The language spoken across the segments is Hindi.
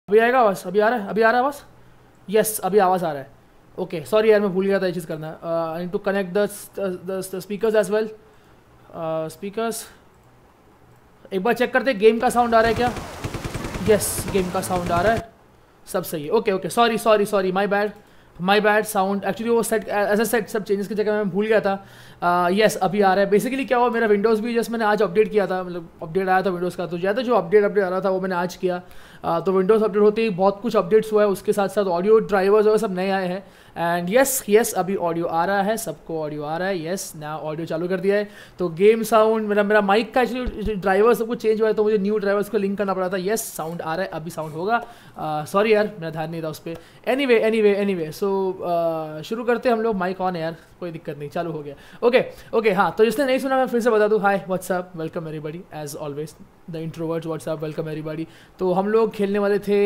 अभी आएगा आवाज़? अभी आ रहा है? अभी आ रहा है आवाज़? यस, अभी आवाज़ आ रहा है। ओके सॉरी यार, मैं भूल गया था ये चीज़ करना। I need to connect the speakers as well. Speakers एक बार चेक करते, गेम का साउंड आ रहा है क्या? यस, गेम का साउंड आ रहा है, सब सही है। Okay okay, sorry sorry sorry, my bad. Sound actually वो सेट एज अ सेट सब चेंजेस की जगह मैं भूल गया था। यस अभी आ रहा है। बेसिकली क्या हुआ, मेरा विंडोज़ भी जस्ट मैंने आज अपडेट किया था, मतलब अपडेट आया था विंडोज़ का, तो ज़्यादा जो अपडेट आ रहा था वो मैंने आज किया। तो विंडोज़ अपडेट होते ही बहुत कुछ अपडेट्स हुआ है, उसके साथ साथ ऑडियो ड्राइवर्स और सब नए आए हैं। एंड यस अभी ऑडियो आ रहा है, सबको ऑडियो आ रहा है। यस नया ऑडियो चालू कर दिया है। तो गेम साउंड, मेरा माइक का एक्चुअली ड्राइवर सब कुछ चेंज हुआ है, तो मुझे न्यू ड्राइवर्स को लिंक करना पड़ा था। यस साउंड आ रहा है, अभी साउंड होगा। सॉरी यार, मेरा ध्यान नहीं था उस पर। एनीवे सो शुरू करते हम लोग। माइक ऑन है यार, कोई दिक्कत नहीं, चालू हो गया। ओके हाँ, तो जिसने नहीं सुना मैं फिर से बता दूँ। Hi what's up, welcome everybody as always, the introverts what's up, welcome everybody. तो हम लोग खेलने वाले थे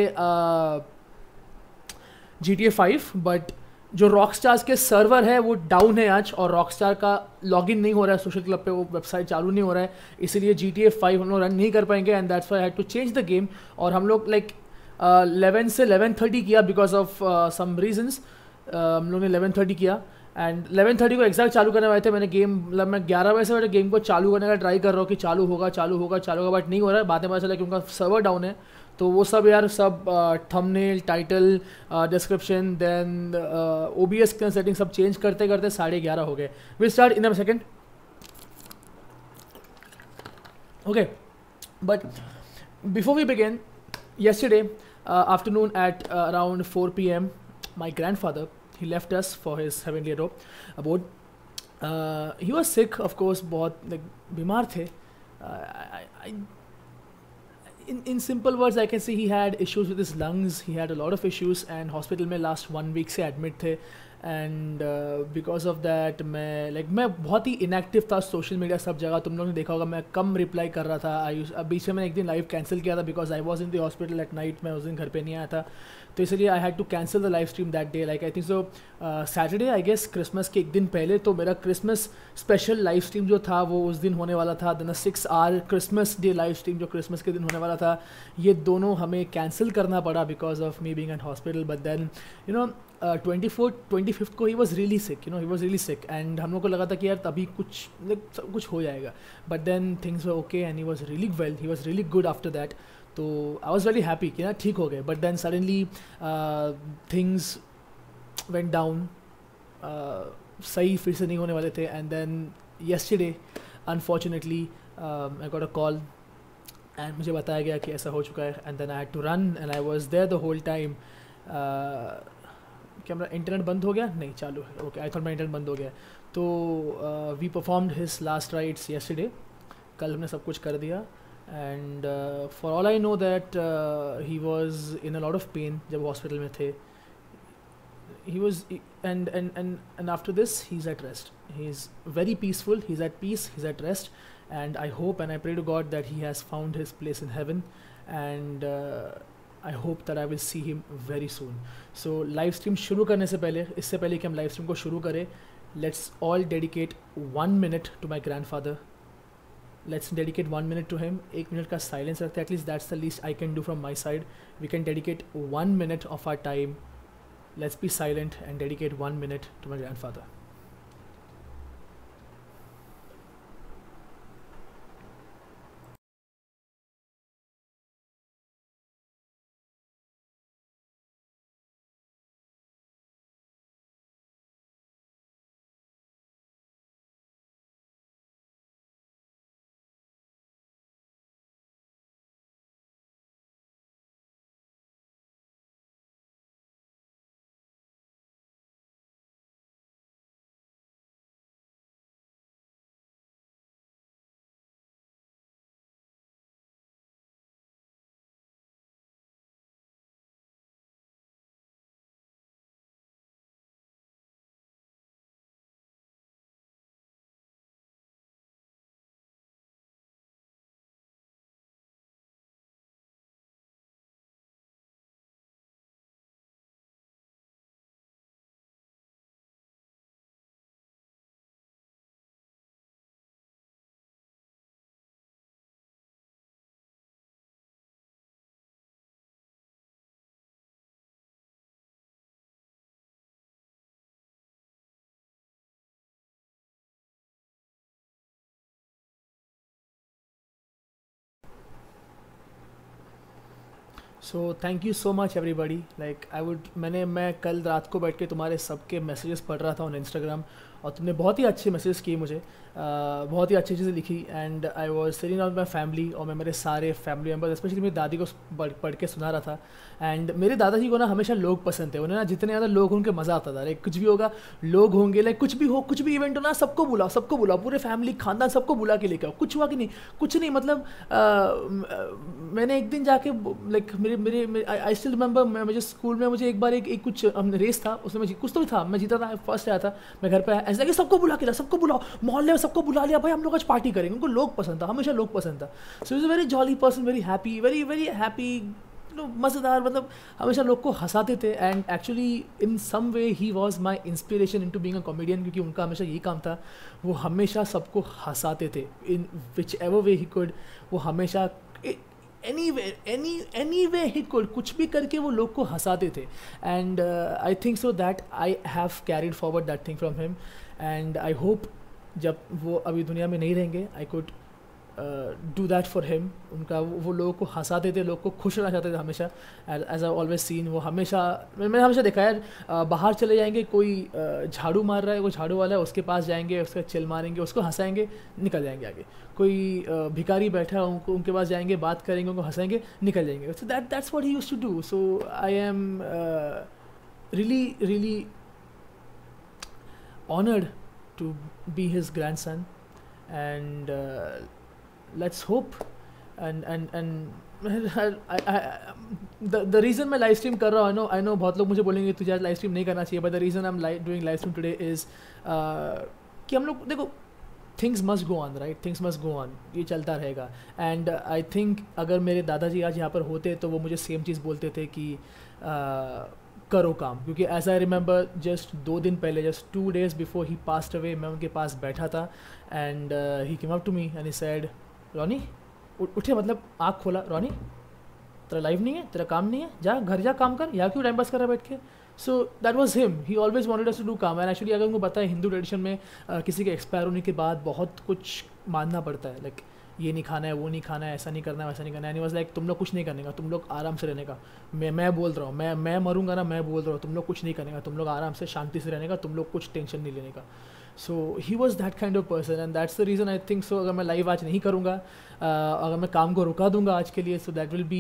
GTA 5, बट जो रॉकस्टार्स के सर्वर है वो डाउन है आज, और रॉकस्टार का लॉगिन नहीं हो रहा है सोशल क्लब पे, वो वेबसाइट चालू नहीं हो रहा है, इसीलिए GTA 5 हम लोग रन नहीं कर पाएंगे। And that's why I had to change the game. और हम लोग लाइक 11 से 11:30 किया बिकॉज ऑफ सम रीजन्स। हम लोग ने 11:30 किया, एंड 11:30 को एग्जैक्ट चालू करने वाले थे। मैंने गेम, मतलब मैं 11 बजे से मैंने गेम को चालू करने का ट्राई कर रहा हूँ कि चालू होगा, बट नहीं हो रहा है। बाद में पता चला कि उनका सर्वर डाउन है। तो वो सब यार, सब thumbnail, title, description, then OBS के सेटिंग सब चेंज करते करते 11:30 हो गए। Will start in a second. Okay, but before we begin, yesterday afternoon at around 4 p.m. my grandfather, he left us for his heavenly abode. He was sick of course, बहुत like बीमार थे। I in simple words I can say he had issues with his lungs, he had a lot of issues, and hospital में last 1 week से admit थे। एंड बिकॉज ऑफ दैट मैं बहुत ही इनएक्टिव था सोशल मीडिया सब जगह। तुम लोगों ने देखा होगा मैं कम रिप्लाई कर रहा था। बीच में मैंने एक दिन लाइव कैंसिल किया था because I was in the hospital at night, मैं उस दिन घर पे नहीं आया था, तो इसलिए I had to cancel the live stream that day. Like I think so Saturday I guess, Christmas के एक दिन पहले। तो मेरा क्रिसमस स्पेशल लाइव स्ट्रीम जो था वो उस दिन होने वाला था, then 6 hour Christmas day live stream जो क्रिसमस के दिन होने वाला था, ये दोनों हमें कैंसिल करना पड़ा because of me being at hospital. But then 25th को ही वॉज रियली सिक, एंड हम लोग को लगा था कि यार तभी कुछ हो जाएगा। But then things were okay and he was really well, he was really good after that. तो आई वॉज वेरी हैप्पी कि ना ठीक हो गए। But then suddenly things went down, सही फिर से नहीं होने वाले थे। And then yesterday unfortunately I got a call and मुझे बताया गया कि ऐसा हो चुका है। And then I had to run and I was there the whole time. क्या मेरा इंटरनेट बंद हो गया? नहीं, चालू है। ओके, आई थॉट मेरा इंटरनेट बंद हो गया। तो we performed his last rights yesterday, कल हमने सब कुछ कर दिया। And for all I know that he was in a lot of pain जब हॉस्पिटल में थे। he was and after this he's at rest, he's very peaceful, he's at peace, he's at rest. And I hope and I pray to God that he has found his place in heaven. And I hope that I will see him very soon. So live stream शुरू करने से पहले, इससे पहले कि हम live stream को शुरू करें, let's all dedicate 1 minute to my grandfather. Let's dedicate 1 minute to him. 1 minute का silence रखते हैं, at least that's the least I can do from my side. We can dedicate 1 minute of our time. Let's be silent and dedicate 1 minute to my grandfather. So thank you so much everybody. Like मैं कल रात को बैठ के तुम्हारे सबके मैसेजेस पढ़ रहा था ऑन इंस्टाग्राम, और तुमने बहुत ही अच्छे मैसेजेस किए मुझे, बहुत ही अच्छी चीज़ें लिखी। And I was sitting out my family, और मैं मेरे सारे फैमिली मेम्बर्स स्पेशली मेरी दादी को पढ़ के सुना रहा था। एंड मेरे दादाजी को ना हमेशा लोग पसंद थे, उन्हें ना जितने ज़्यादा लोग उनके मज़ा आता था। लाइक कुछ भी होगा लोग होंगे, लाइक कुछ भी हो, कुछ भी इवेंट हो ना, सबको बुलाओ, पूरे फैमिली खानदान सबको बुला के लेके आओ। कुछ हुआ कि नहीं, कुछ नहीं, मतलब मैंने एक दिन जाके लाइक मेरे आई स्टिल रिमेंबर, मुझे स्कूल में मुझे एक बार एक कुछ रेस था, उसमें कुछ तो भी था, मैं जीता था, फर्स्ट आया था। मैं घर पे आया ऐसा कि सबको बुला के ला, सबको बुलाओ, मोहल्ले में सबको बुला लिया, भाई हम लोग आज पार्टी करेंगे। उनको लोग पसंद था, हमेशा लोग पसंद था। So is a very jolly person, very happy, very very happy, मज़ेदार, मतलब हमेशा लोग को हंसाते थे। And actually in some way he was my inspiration into being a comedian, क्योंकि उनका हमेशा यही काम था, वो हमेशा सबको हंसाते थे इन which ever way he could. वो हमेशा एनी वे ही कुड, कुछ भी करके वो लोग को हंसाते थे। And I think so that I have carried forward that thing from him. And I hope जब वो अभी दुनिया में नहीं रहेंगे, I could do that for him. उनका वो लोगों को हंसाते थे, लोग को खुश रहना चाहते थे हमेशा। एज आई ऑलवेज सीन, वो हमेशा, मैंने हमेशा देखा है, बाहर चले जाएंगे, कोई झाड़ू मार रहा है, कोई झाड़ू वाला है, उसके पास जाएंगे, उसका चिल मारेंगे, उसको हंसाएंगे, निकल जाएंगे आगे। कोई भिखारी बैठा है, उनके पास जाएंगे, बात करेंगे, उनको हंसाएंगे, निकल जाएंगे। So that's what he used to do. So I am really honoured to be his grandson. And let's hope and the reason मैं लाइव स्ट्रीम कर रहा हूँ, I know बहुत लोग मुझे बोलेंगे तुझे आज लाइव स्ट्रीम नहीं करना चाहिए, but the reason I'm doing live stream today is कि हम लोग देखो, things must go on, right? Things must go on, ये चलता रहेगा। and I think अगर मेरे दादाजी आज यहाँ पर होते तो वो मुझे सेम चीज़ बोलते थे कि करो काम, क्योंकि एज आई रिमेंबर जस्ट 2 दिन पहले, just 2 days before he passed away, मैं उनके पास बैठा था। And he came up to me and he said, Ronnie उठे, मतलब आँख खोला, रॉनी तेरा लाइव नहीं है, तेरा काम नहीं है, जा घर जा काम कर, यहाँ क्यों टाइम पास कर रहा है बैठ के। So that was him, he always wanted us to do काम। एंड एक्चुअली अगर उनको पता है हिंदू ट्रेडिशन में किसी के एक्सपायर होने के बाद बहुत कुछ मानना पड़ता है, लाइक ये नहीं खाना है, वो नहीं खाना है, ऐसा नहीं करना है, वैसा नहीं करना है। एंड वाज लाइक तुम लोग कुछ नहीं करने का, तुम लोग आराम से रहने का। मैं बोल रहा हूँ, मैं मरूंगा ना, मैं बोल रहा हूँ तुम लोग कुछ नहीं करने का, तुम लोग आराम से शांति से रहने का, तुम लोग कुछ टेंशन नहीं लेने का। So he was that kind of person and that's the reason I think so. अगर मैं लाइव आज नहीं करूँगा, अगर मैं काम को रुका दूंगा आज के लिए, so that will be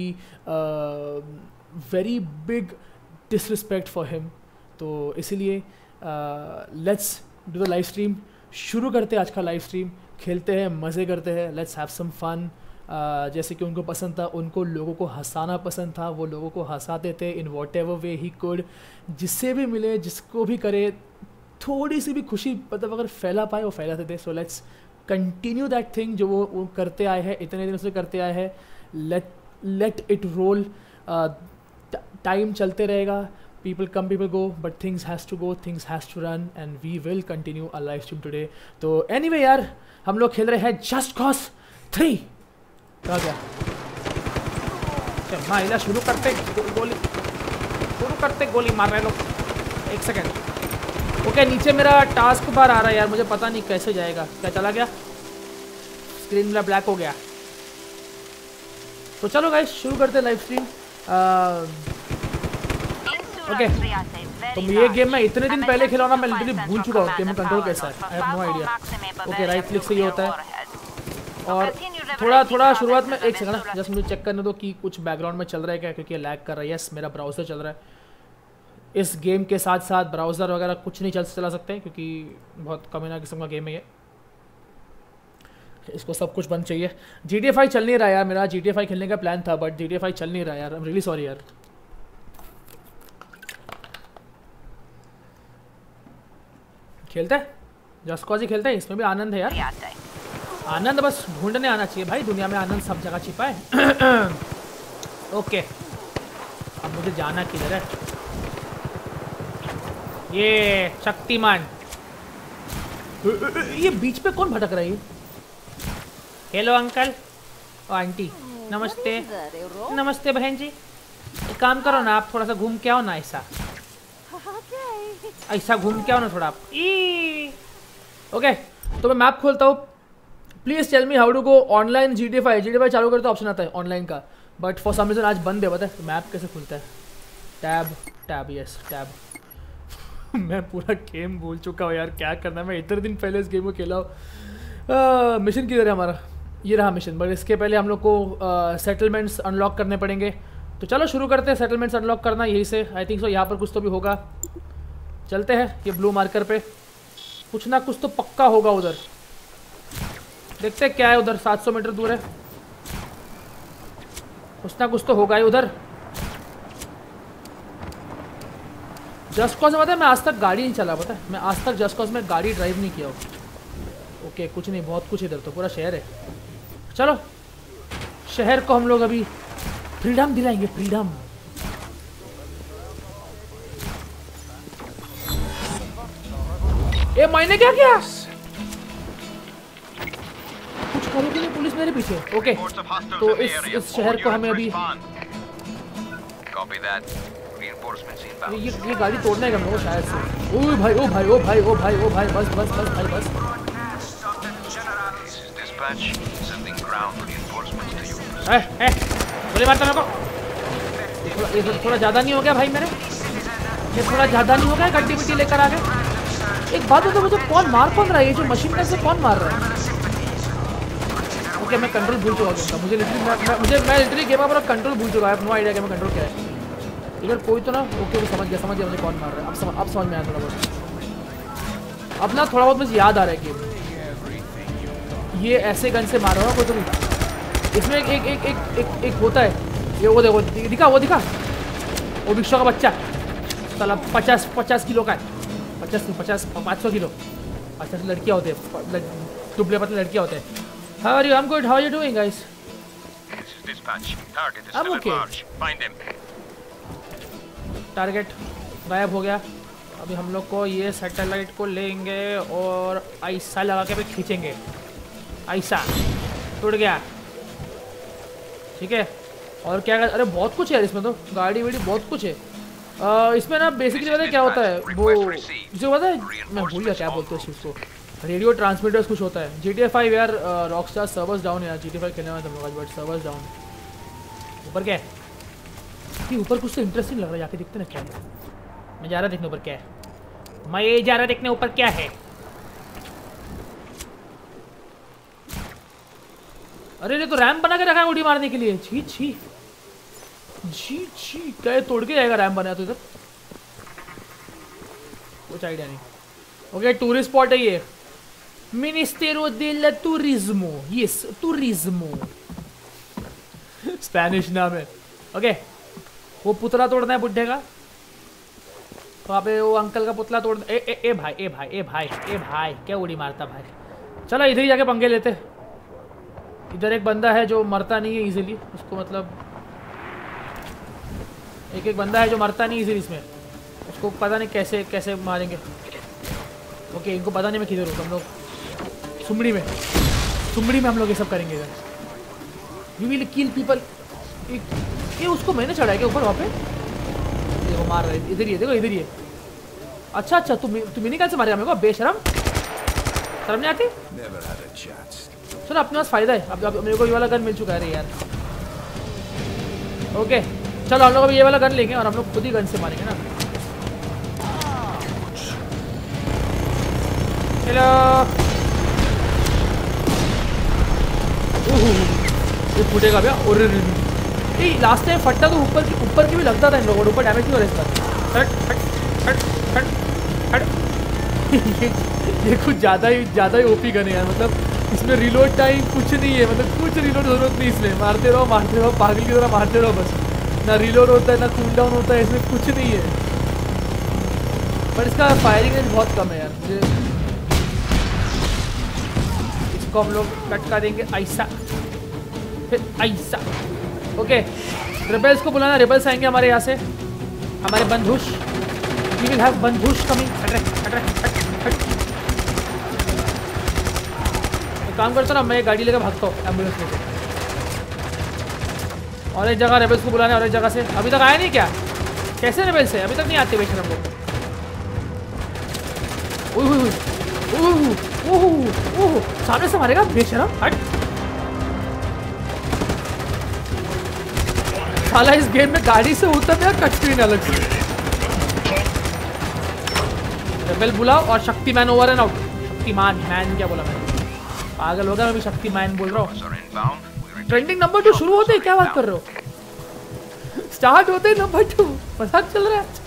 very big disrespect for him. तो इसीलिए let's do the live stream, शुरू करते हैं आज का लाइव स्ट्रीम, खेलते हैं, मज़े करते हैं, लेट्स हैव सम फन। जैसे कि उनको पसंद था, उनको लोगों को हंसाना पसंद था, वो लोगों को हंसाते थे in whatever way he could. जिससे भी मिले, जिसको भी करे, थोड़ी सी भी खुशी मतलब अगर फैला पाए वो फैलाते थे। So let's continue that thing जो वो करते आए हैं, इतने दिन से करते आए हैं। लेट इट रोल, टाइम चलते रहेगा, people come people go, but things has to go, things has to run, and we will continue our live stream today. तो anyway यार, हम लोग खेल रहे हैं Just Cause 3। कहाँ गया? चल माइला, शुरू करते गोली मार रहे लोग। एक सेकेंड। ओके, नीचे मेरा टास्क बार आ रहा है यार, मुझे पता नहीं कैसे जाएगा। क्या चला गया? स्क्रीन मेरा ब्लैक हो गया। तो चलो गाइस, शुरू करते लाइव स्ट्रीम। ओके, तो ये गेम मैं इतने दिन पहले खेला ना, मैं लिटरली भूल चुका हूँ गेम में कंट्रोल कैसा है। I have no idea. Okay, right click से ये होता है, और थोड़ा शुरुआत में एक सेकंड जस्ट मुझे चेक करने दो कि कुछ बैकग्राउंड में चल रहा है क्या, क्योंकि लैग कर रहा है। यस, मेरा ब्राउज़र चल रहा है। इस गेम के साथ साथ ब्राउज़र वगैरह कुछ नहीं चला सकते, क्योंकि बहुत कमीना किस्म का गेम है ये, इसको सब कुछ बंद चाहिए। GTA 5 चल नहीं रहा यार मेरा। GTA 5 खेलने का प्लान था, बट GTA 5 चल नहीं रहा यार। आई एम रियली सॉरी यार। खेलते हैं जस्ट कॉज ही खेलते हैं, इसमें भी आनंद है यार। आनंद बस ढूंढने आना चाहिए भाई, दुनिया में आनंद सब जगह छिपा है। ओके, अब मुझे जाना किधर है? ये शक्तिमान, ये बीच पे कौन भटक रही है? हेलो अंकल और आंटी, नमस्ते। नमस्ते बहन जी। एक काम करो ना, आप थोड़ा सा घूम के आओ ना, ऐसा घूम के आओ ना थोड़ा आप। ओके, तो मैं मैप खोलता हूँ। Please tell me how to go online GTA 5। GTA 5 चालू करते ऑप्शन आता है ऑनलाइन का, बट फॉर सम रीजन आज बंद है, पता है मैप कैसे खुलता है? Tab tab, yes tab. मैं पूरा गेम भूल चुका हूँ यार, क्या करना है। मैं इतने दिन पहले इस गेम को खेला हूँ। मिशन किधर है हमारा? ये रहा मिशन, बट इसके पहले हम लोग को सेटलमेंट्स अनलॉक करने पड़ेंगे। तो चलो शुरू करते हैं सेटलमेंट्स अनलॉक करना यहीं से। आई थिंक सो यहाँ पर कुछ तो भी होगा। चलते हैं ये ब्लू मार्कर पे, कुछ ना कुछ तो पक्का होगा उधर। देखते हैं क्या है उधर, 700 मीटर दूर है, कुछ ना कुछ तो होगा ही उधर। जस्ट कॉज में पता है मैं आज तक गाड़ी नहीं चला, पता है मैं आज तक जस्ट कॉज में गाड़ी ड्राइव नहीं किया हूँ। ओके कुछ नहीं, बहुत कुछ इधर तो पूरा शहर है। चलो शहर को हम लोग अभी फ्रीडम दिलाएंगे, फ्रीडम। ए मैंने क्या किया? कुछ करोगे नहीं, पुलिस मेरे पीछे। ओके तो इस शहर को हमें अभी ये गाड़ी तोड़ना है हम लोग शायद से। ओ भाई ओ भाई ओ भाई ओ भाई ओ भाई, बस बस बस भाई बस। गोली मारता मेरे को। ये थोड़ा ज़्यादा नहीं हो गया भाई मेरे? ये थोड़ा ज़्यादा नहीं हो गया? गड्डी मिट्टी लेकर आ गए। एक बात तो मुझे कौन मार रहा है? ये जो मशीन गन से कौन मार रहा है? ओके मैं कंट्रोल भूल चुका हूँ। मुझे मैं लिटरली गेम पर कंट्रोल भूल चुका है। नो आइडिया कि मैं कंट्रोल क्या है इधर। कोई तो ना, ओके वो समझ गया मुझे कौन मार रहा है। अब समझ में आया थोड़ा बहुत। अब ना थोड़ा बहुत मुझे याद आ रहा है कि ये ऐसे गन से मार रहा है कोई तो भी। इसमें एक होता है ये, वो देखो दिखा, वो दिखा, वो रिक्शा का बच्चा साला 50 किलो का है। 500 किलो। 50 लड़कियाँ होते हैं, दुबले पतले लड़कियाँ होते हैं। How are you? I am good, how are you doing guys? I am okay. Target गायब हो गया। अभी हम लोग को ये सैटेलाइट को लेंगे और ऐसा लगा के भी खींचेंगे। ऐसा टूट गया, ठीक है। और क्या कर, अरे बहुत कुछ है इसमें तो, गाड़ी वाड़ी बहुत कुछ है। इसमें ना बेसिकली पता है क्या होता है, वो जो पता है मैं भूल गया क्या बोलते हैं उस चीज़ को, रेडियो ट्रांसमीटर्स कुछ होता है। GTA 5 यार, रॉकस्टार सर्वर्स डाउन है यार। GTA 5 खेलने वाला हम लोग आज, बट सर्वर्स डाउन। ऊपर क्या है? ऊपर कुछ तो इंटरेस्टिंग लग रहा है, जाके देखते ना क्या है। मैं जा रहा देखने ऊपर क्या है। मैं ये जा रहा देखने ऊपर क्या है। अरे ये तो रैम बना के रखा है उड़ी मारने के लिए। छी छी जी जी, क्या तोड़ के जाएगा रैम बनाया तो इधर? कुछ आइडिया नहीं। ओके टूरिस्ट स्पॉट है ये, मिनिस्टेरो del Turismo। यस टूरिज्मो, स्पेनिश नाम है। ओके वो पुतला तोड़ना है बुड्ढे का, वहाँ पे वो अंकल का पुतला तोड़ना। ए भाई ए भाई ए भाई ए भाई, क्या उड़ी मारता भाई। चलो इधर ही जाके पंगे लेते। इधर एक बंदा है जो मरता नहीं है इजीली, उसको मतलब एक बंदा है जो मरता नहीं इजीली इसमें, उसको पता नहीं कैसे कैसे मारेंगे। ओके इनको पता नहीं मैं किधर हूँ। हम लोग सुमड़ी में हम लोग ये सब करेंगे इधर। We will kill people. ये उसको मैंने चढ़ाया क्या ऊपर वहाँ पे? देखो मार रहे, इधर ही देखो, इधर ही है। अच्छा तुम मिनी गन से मारेगा मेरे को? बेशरम, शर्म नहीं आती? चलो अपने पास फायदा है। अब मेरे को ये वाला गन मिल चुका है। अरे यार ओके चलो हम लोग अभी ये वाला गन लेंगे और हम लोग खुद ही गन से मारेंगे ना। हेलो ये फूटेगा भैया। और लास्ट टाइम फटता तो ऊपर की भी लगता था इन लोगों को, ऊपर डैमेज नहीं हो रहा इसका। ये कुछ ज़्यादा ही ओपी गन है यार। मतलब इसमें रिलोड टाइम कुछ नहीं है, मतलब कुछ रिलोड ज़रूरत नहीं इसमें। मारते रहो पागल की तरह मारते रहो बस। ना रिलोड होता है ना कूल डाउन होता है, इसमें कुछ नहीं है। पर इसका फायरिंग रेंज बहुत कम है यार। मुझे इसको हम लोग कटका देंगे ऐसा, फिर ऐसा। ओके रिबल्स को बुलाना, रिबल्स आएंगे हमारे यहाँ से, हमारे बंधुष। वी विल हैव बंधुष कमिंग। काम करता ना, मैं गाड़ी लेकर भागता हूँ एम्बुलेंस लेकर। और एक जगह रेबल्स को बुलाना है, और एक जगह से अभी तक आया नहीं क्या? कैसे रेबल्स है अभी तक नहीं आते बेशरम लोग? ओह सामने से मारेगा बेशरम। हट साला इस गेम में गाड़ी से उतरने का कट स्क्रीन अलग से। रेबेल बुलाओ और Shaktimaan over and out. Shaktimaan man क्या बोला मैंने, पागल होगा, मैं भी शक्तिमान बोल रहा हूँ। ट्रेंडिंग नंबर 2 शुरू होते ही क्या बात कर रहे हो, स्टार्ट होते ही नंबर 2, मजाक चल रहा है।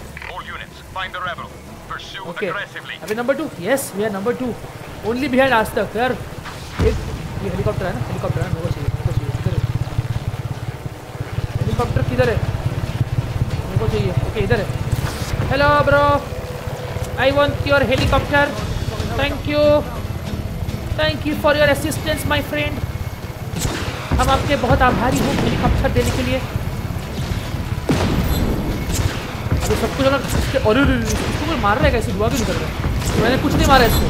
ओके अभी number 2, yes we are number 2 only behind Aaj Tak. यार एक ये हेलीकॉप्टर है ना, हेलीकॉप्टर है, मेरे को चाहिए, मेरे को चाहिए। इधर हेलीकॉप्टर किधर है, मेरे को चाहिए। ओके इधर है। Hello bro, I want your helicopter, thank you for your assistance my friend. हम आपके बहुत आभारी हैं हेलीकॉप्टर देने के लिए। अभी सब कुछ अगर और इसको मार रहा है, कैसे दुआ क्यों नहीं कर रहा, मैंने कुछ नहीं मारा इसको।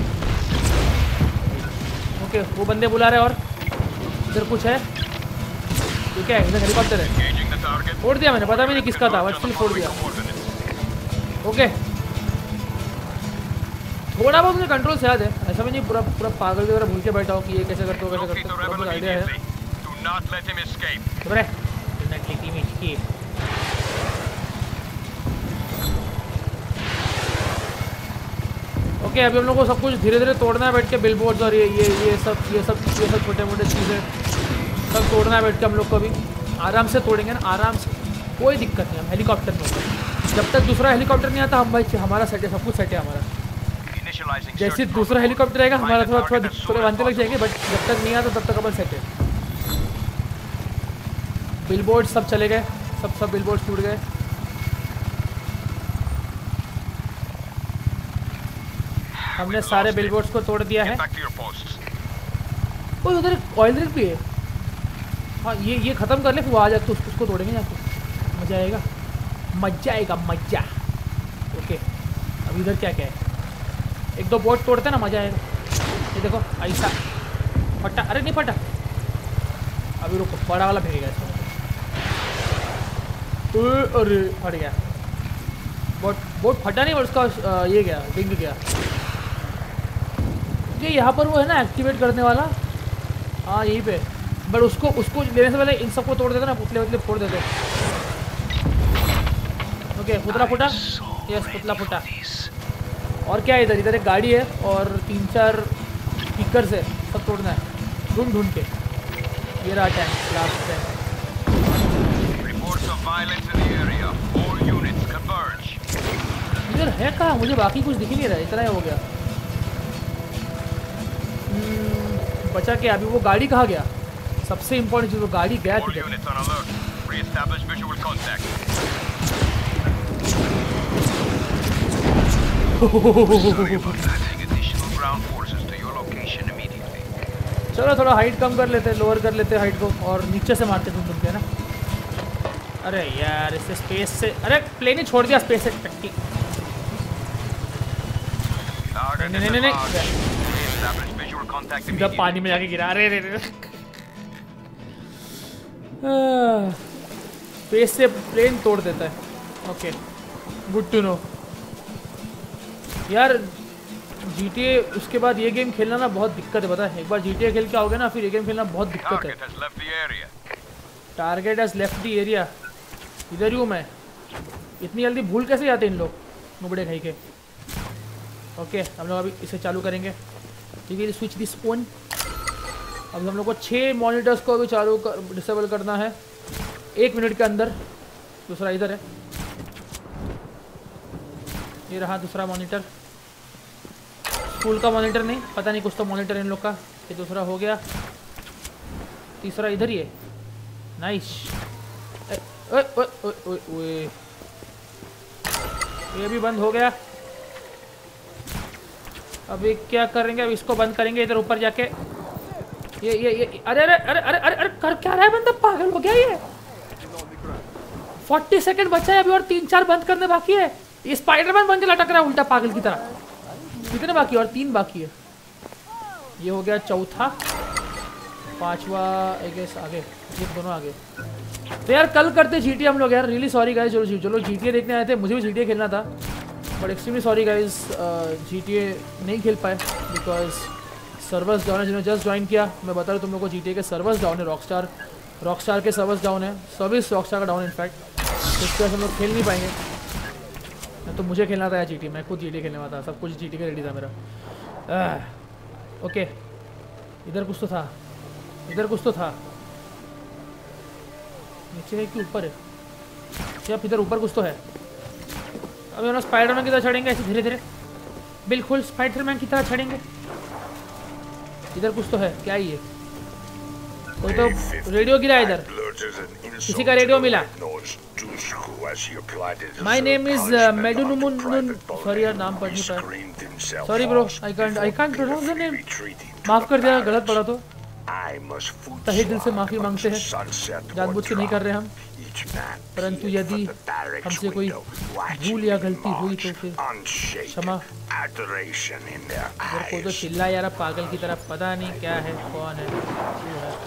ओके वो बंदे बुला रहे, और इधर कुछ है, ठीक है इधर हेलीकॉप्टर है। फोड़ दिया मैंने, पता भी नहीं किसका था, बट फोड़ दिया। ओके थोड़ा बहुत मुझे कंट्रोल से याद है, ऐसा भी नहीं पूरा पूरा पागल की तरह भूल के बैठा हो कि ये कैसे करते हो कैसे करते हो, थोड़ा बहुत आइडिया है। ओके अभी हम लोग को सब कुछ धीरे धीरे तोड़ना है बैठ के, बिलबोर्ड्स और ये सब छोटे मोटे चीज़ें सब तोड़ना है बैठ के हम लोग को। अभी आराम से तोड़ेंगे ना, आराम से, कोई दिक्कत नहीं। हम हेलीकॉप्टर में होते, जब तक दूसरा हेलीकॉप्टर नहीं आता हम भाई हमारा सेट है, सब कुछ सेट है हमारा। जैसे दूसरा हेलीकॉप्टर आएगा हमारा थोड़ा बनते लग जाएंगे, बट जब तक नहीं आता तब तक अपन सेट है। बिलबोर्ड सब चले गए, सब बिलबोर्ड टूट गए। हमने सारे बिलबोर्ड्स को तोड़ दिया है। ओए उधर ऑयल रिग भी है। हाँ ये ख़त्म कर ले, फिर वो आ जाए तो उसको तोड़ेंगे जाके, मज़ा आएगा, मज़ा आएगा मज़ा। ओके अब इधर क्या क्या है, एक दो बोट तोड़ते ना, मज़ा आएगा। ये देखो ऐसा फटा, अरे नहीं फटा, अभी रुको, बड़ा वाला फेंकेगा इसको। अरे फट गया, बोट फटा नहीं, और उसका ये गया, डिंग गया। ये यहाँ पर वो है ना एक्टिवेट करने वाला, हाँ यहीं पे, बट उसको लेने से पहले इन सबको तोड़ देते ना, पुतले पुतले फोड़ देते। ओके पुतला फुटा, यस पुतला फुटा। और क्या है इधर एक गाड़ी है और 3-4 स्पीकर्स है, सब तोड़ना है ढूंढ ढूंढ के। ये रहा टैंक, लास्ट टैंक। इधर है कहाँ, मुझे बाकी कुछ दिख ही नहीं रहा, इतना ही हो गया। बचा क्या अभी, वो गाड़ी कहाँ गया, सबसे इम्पोर्टेंट चीज़, वो गाड़ी गया किधर। चलो थोड़ा हाइट कम कर लेते, लोअर कर लेते हाइट को, और नीचे से मारते तुम के ना। अरे यार इससे स्पेस से, अरे प्लेन ही छोड़ दिया स्पेस से टट्टी। नहीं जब पानी में जाके गिरा, अरे स्पेस से प्लेन तोड़ देता है। Okay good to know. यार GTA उसके बाद ये गेम खेलना ना बहुत दिक्कत है, पता है। एक बार GTA खेल के आओगे ना, फिर ये गेम खेलना बहुत दिक्कत है। Target has left the area, इधर ही हूँ मैं। इतनी जल्दी भूल कैसे जाते इन लोग, नुबड़े खाई के। ओके हम लोग अभी इसे चालू करेंगे, ठीक है। Switch this phone. अब हम लोग को 6 मॉनिटर्स को अभी डिसेबल करना है 1 मिनट के अंदर। दूसरा इधर है, ये रहा दूसरा मॉनिटर, स्कूल का मॉनिटर नहीं, पता नहीं कुछ तो मॉनिटर इन लोग का। ये दूसरा हो गया, तीसरा इधर ही है। नाइस। ये भी बंद हो गया। अभी क्या करेंगे, अब इसको बंद करेंगे इधर ऊपर जाके। ये अरे अरे अरे अरे अरे अरे कर क्या रहा है बंदा, पागल हो गया ये। 40 सेकंड बचा है अभी और 3-4 बंद करने बाकी है। ये स्पाइडरमैन बन के लटक रहा है उल्टा पागल की तरह। कितने बाकी, और 3 बाकी है। ये हो गया चौथा, 5वां आई गेस आगे, ये दोनों आगे। तो यार कल करते GTA हम लोग यार, रियली सॉरी गाइस। चलो GTA देखने आए थे, मुझे भी GTA खेलना था, but extremely sorry guys GTA नहीं खेल पाए बिकॉज सर्वर्स डाउन है। जिन्होंने जस्ट ज्वाइन किया, मैं बता रहा हूँ तुम लोग को GTA के सर्वर्स डाउन है। रॉकस्टार के सर्वर्स डाउन है, सर्विस रॉकस्टार का डाउन इनफैक्ट, जिसकी वजह से हम लोग खेल नहीं पाएंगे। तो मुझे खेलना था जीटी, मैं खुद जीटी खेलने वाला था, सब कुछ जीटी का रेडी था मेरा। ओके इधर कुछ तो था, इधर कुछ तो था, नीचे है कि ऊपर है? या इधर ऊपर कुछ तो है। अभी हम लोग स्पाइडरमैन की तरह चढ़ेंगे ऐसे धीरे धीरे, बिल्कुल स्पाइडरमैन की तरह चढ़ेंगे। इधर कुछ तो है, क्या ही है? कोई तो रेडियो गिरा इधर, किसी का रेडियो मिला। माई नेम इज मेडुनुमुन, सॉरी यार नाम पढ़ नहीं पाया, sorry bro, I can't pronounce the name, माफ कर दिया गलत पढ़ा तो। तहे दिल से माफी मांगते हैं, जानबूझ के नहीं कर रहे हम, परंतु यदि हमसे कोई भूल या गलती हुई तो फिर क्षमा। कोई तो चिल्ला यार पागल की तरह, पता नहीं क्या है, कौन है, क्यों है।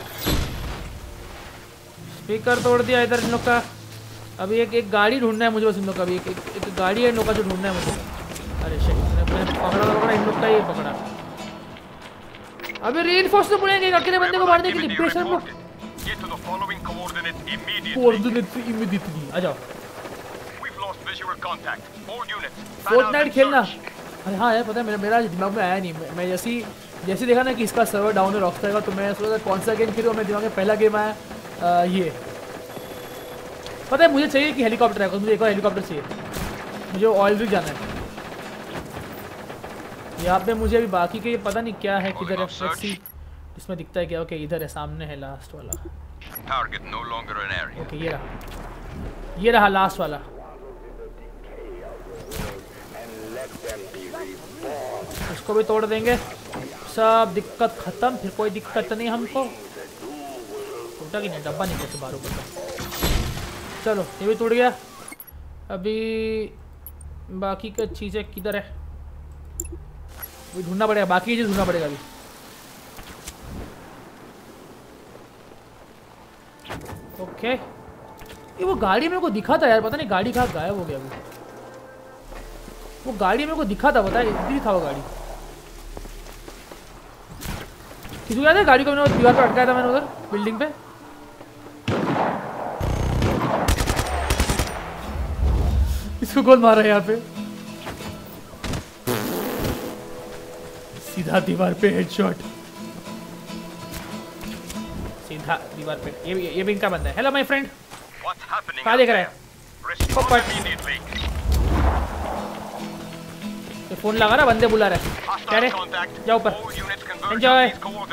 स्पीकर तोड़ दिया इधर इन लोग का। अभी एक गाड़ी ढूंढना है मुझे बस इन लोग का, अभी एक गाड़ी है इन लोग का जो ढूंढना है मुझे। अरे शिट, मैंने पकड़ा इन लोग का, ये पकड़ा। अभी रीइंफोर्स तो पड़ेंगे अकेले बंदे को मारने के लिए। बेशर्म लोग, कोऑर्डिनेट्स इमीडिएटली आ जाओ। फोर्टनाइट खेलना, अरे हाँ यार पता है मेरा दिमाग में आया नहीं। मैं जैसे देखा ना कि इसका सर्वर डाउन है रॉकस्टार का, तो मैं सोचा कौन सा गेम खेलूँ। मेरे दिमाग में पहला गेम आया ये, पता है मुझे चाहिए कि हेलीकॉप्टर है, मुझे एक और हेलीकॉप्टर चाहिए, मुझे ऑयल रिग जाना है। यहाँ पे मुझे अभी बाकी के पता नहीं क्या है, किधर है, इसमें दिखता है क्या? ओके इधर है, सामने है लास्ट वाला। ओके ये रहा लास्ट वाला। इसको भी तोड़ देंगे, सब दिक्कत खत्म, फिर कोई दिक्कत नहीं हमको। टूटा कि नहीं, डब्बा नहीं कैसे बाहर ऊपर। चलो ये भी टूट गया। अभी बाकी का चीज़ें किधर है, वो ढूंढना पड़ेगा, बाकी चीज़ ढूंढना पड़ेगा अभी। ओके ये वो गाड़ी मेरे को दिखा था यार, पता नहीं गाड़ी कहाँ गायब हो गया अभी। वो गाड़ी मेरे को दिखा था, पता है इधर था वो गाड़ी। किसी को याद है गाड़ी को मैंने दीवार पर अटकाया था मैंने उधर बिल्डिंग पे? इसको कौन मारा है यहाँ पे? सीधा दीवार पे हेडशॉट, सीधा दीवार पे। ये भी इनका बंदा है। हेलो माय फ्रेंड, क्या देख रहा है? ये फोन लगा रहा, बंदे बुला रहे। क्या रे, जाओ ऊपर, एंजॉय।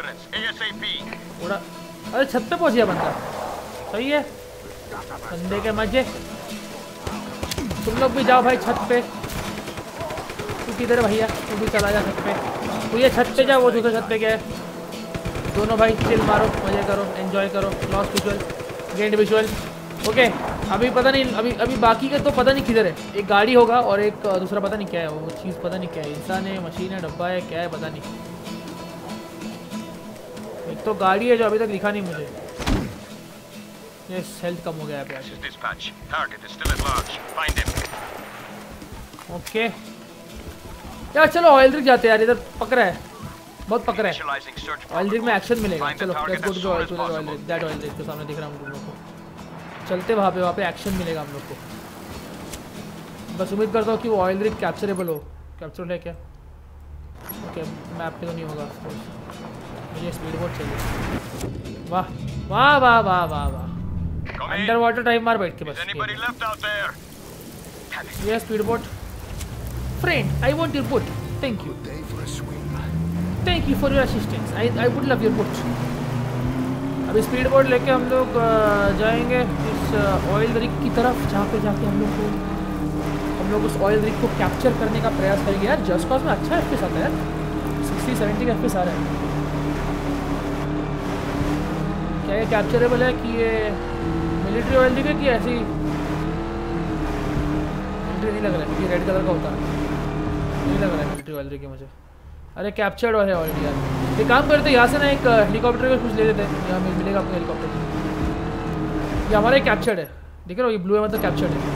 अरे छत पे पहुंच गया बंदा, सही है, बंदे के मजे। तुम लोग भी जाओ भाई छत पे। तू किधर है भैया? तू भी चला जा छत पे। तू ये छत पे जा, वो दूसरे छत पे क्या है। दोनों भाई चिल मारो, मजे करो, एंजॉय करो। Lost visual, gained visual. Okay अभी पता नहीं, अभी बाकी का तो पता नहीं किधर है। एक गाड़ी होगा और एक दूसरा पता नहीं क्या है, वो चीज़ पता नहीं क्या है, इंसान है, मशीन है, डब्बा है, क्या है पता नहीं। एक तो गाड़ी है जो अभी तक दिखा नहीं मुझे। ये हेल्थ कम हो गया है। ओके यार चलो ऑयल रिग जाते हैं यार, इधर पकड़ा है, बहुत पकड़ा है। ऑयल रिग में एक्शन मिलेगा। चलो let's go to oil rig, that oil rig के सामने दिख रहा है हम लोगों को। चलते वहाँ पे एक्शन मिलेगा हम लोग को। बस उम्मीद करता हूँ कि वो ऑयल रिग कैप्चरेबल हो। कैप्चर है क्या? ओके मैप पे तो नहीं होगा, मुझे स्पीड बोट चाहिए। वाह वाह वाह वाह वाह वाह, अंडर वाटर टाइप मार बैठ के बस। ये speed boat friend, I want your boat, thank you for your assistance, I would love your boat. अभी स्पीड बोट लेके हम लोग जाएंगे इस ऑयल रिग की तरफ, जहाँ पे जाके हम लोग उस ऑयल रिग को कैप्चर करने का प्रयास करेंगे। यार जस्ट कॉज में अच्छा एफपीएस आता है यार, 60-70 का एफपीएस आ रहा है। क्या ये कैप्चरेबल है कि ये मिलिट्री ऑयल रिग है कि ऐसी? मिलिट्री नहीं लग रहा है, ये रेड कलर का होता है, नहीं लग रहा है मिलिट्री ऑयल रिग है मुझे। अरे कैप्चर्ड है ऑलरेडी यार। एक काम करते यहाँ से ना, एक हेलीकॉप्टर का कुछ ले लेते हैं, यहाँ मिलेगा आपको हेलीकॉप्टर। ये हमारा कैप्चर्ड है, देख रहे हो, ये ब्लू है मतलब कैप्चर्ड है।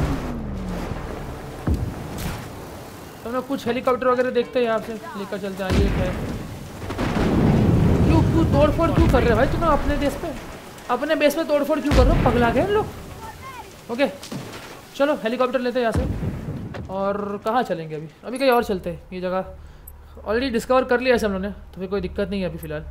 तो हम लोग कुछ हेलीकॉप्टर वगैरह देखते हैं, यहाँ से लेकर चलते हैं। ये है, क्यों तोड़ फोड़ क्यों कर रहे हैं भाई तुम अपने देश पे? अपने बेस में तोड़फोड़ क्यों कर रहे हो, पगला गए लोग। ओके चलो हेलीकॉप्टर लेते हैं यहाँ से। और कहाँ चलेंगे अभी, अभी कहीं और चलते हैं। ये जगह ऑलरेडी डिस्कवर कर लिया है हम लोगों ने, तो फिर कोई दिक्कत नहीं है अभी फ़िलहाल।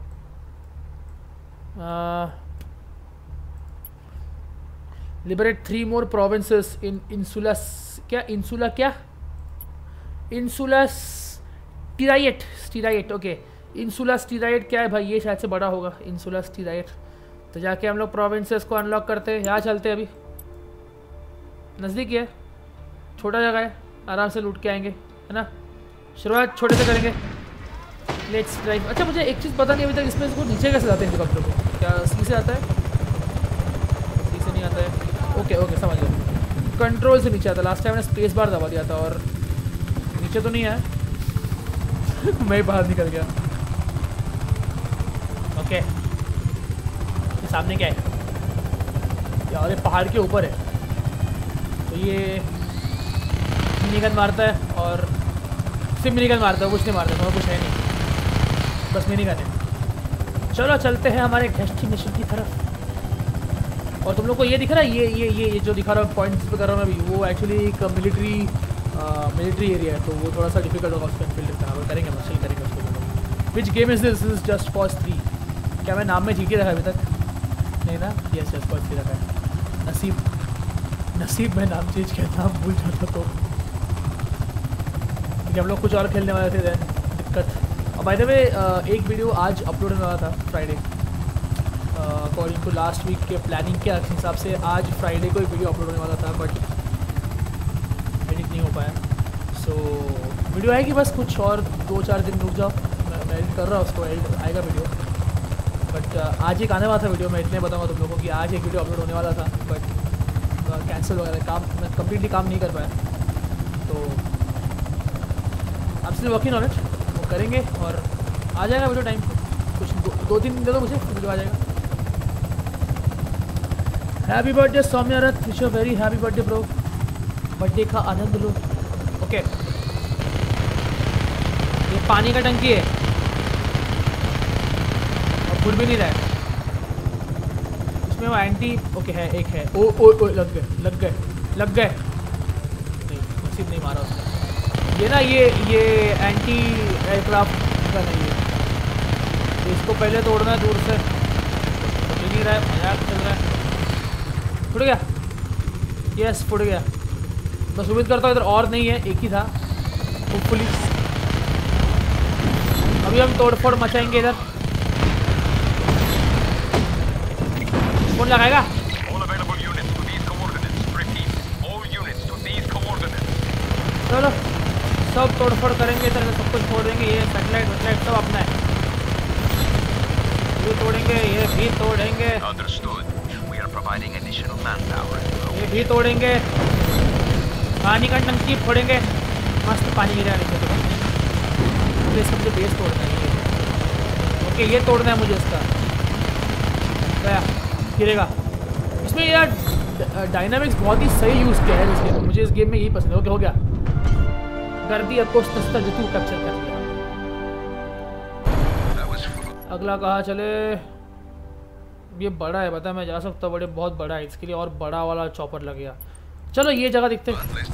Liberate 3 more provinces in Insula, क्या इंसुला, क्या Insula Striate. Okay Insula Striate क्या है भाई, ये शायद से बड़ा होगा इंसुला स्टीराइट। तो जाके हम लोग प्रोविंसेस को अनलॉक करते हैं। यहाँ चलते हैं, अभी नज़दीक है, छोटा जगह है, आराम से लूट के आएंगे, है ना। शुरुआत छोटे से करेंगे। Let's drive. अच्छा मुझे एक चीज़ पता नहीं अभी तक, इसमें इसको नीचे कैसे जाते हैं हेलीकॉप्टर को, क्या सी से आता है, सी से नहीं आता है। ओके ओके समझ गया, कंट्रोल से नीचे आता है। लास्ट टाइम मैंने स्पेस बार दबा दिया था और नीचे तो नहीं है मैं बाहर निकल गया। ओके ये सामने क्या है यार, ये पहाड़ के ऊपर है। तो ये मिनीगन मारता है और सिर्फ मिनीगन मारता है, कुछ नहीं मारता, कुछ है नहीं, बस मिनीगन है। चलो चलते हैं हमारे डेस्टिनेशन की तरफ। और तुम लोग को ये दिख रहा है, ये जो दिखा रहा हूँ पॉइंट्स पे कर रहा हूँ मैं अभी, वो एक्चुअली एक मिलिट्री एरिया है, तो वो थोड़ा सा डिफिकल्ट होगा उसको इनफिल्टर करना। वो करेंगे, मस्टिल करेंगे उसको। Which game is this is Just Cause 3। क्या मैं नाम में जीटी रखा अभी तक नहीं ना? यस जस्ट कॉज 3 रखा है। नसीब में नाम चेंज किया, नाम भूल जाता तो। क्योंकि हम लोग कुछ और खेलने वाले थे, दिक्कत। और बाय द वे एक वीडियो आज अपलोड होने वाला था Friday, according to last week के प्लानिंग के हिसाब से आज फ्राइडे को एक वीडियो अपलोड होने वाला था, बट एडिट नहीं हो पाया। सो वीडियो आएगी, बस कुछ और 2-4 दिन रुक जाओ, मैं एडिट कर रहा हूँ उसको, एडिट आएगा वीडियो। बट आज एक आने वाला था वीडियो, मैं इतने बताऊँगा तुम लोगों को कि आज एक वीडियो अपलोड होने वाला था, बट कैंसिल वगैरह काम, मैं कम्प्लीटली काम नहीं कर पाया। तो आप स्टिल वर्किंग ऑन इट, वो करेंगे और आ जाएगा वीडियो टाइम कुछ 2-3 दिन दे दो मुझे, वीडियो आ जाएगा। Happy birthday Saumya Rath, wish you very happy birthday bro, birthday का आनंद लो। ओके ये पानी का टंकी है और खुल भी नहीं रहा है इसमें, वो एंटी ओके है, एक है। ओ ओ ओ लग गए नहीं, नसीब नहीं मारा उसने। ये ना ये एंटी एयरक्राफ्ट का नहीं है, तो इसको पहले तोड़ना है दूर से। तो नहीं रहा है, मजाक चल रहा है। फुट गया, यस फुट गया। बस उम्मीद करता हूँ इधर और नहीं है, एक ही था होपफुली। अभी हम तोड़फोड़ मचाएंगे इधर। कौन लगाएगा? चलो सब तोड़फोड़ करेंगे इधर, सब कुछ छोड़ देंगे। ये सैटेलाइट वैटेलाइट सब अपना है, ये तोड़ेंगे, ये भी तोड़ेंगे, ये भी तोड़ेंगे। पानी का टंकी फोड़ेंगे, मस्त पानी गिरा नीचे। तो ये सब जो बेस तोड़ना है ये, ओके ये तोड़ना है मुझे इसका, गया गिरेगा। इसमें यार डायनामिक्स बहुत ही सही यूज़ किया है इस गेम में, मुझे इस गेम में यही पसंद है। ओके हो गया, कर दिया कोस्ट तस्ता जो तू कैप्चर कर लिया। अगला कहाँ चले? ये बड़ा है, पता है मैं जा सकता हूँ, बड़े बहुत बड़ा है, इसके लिए और बड़ा वाला चॉपर लग गया। चलो ये जगह दिखते हैं।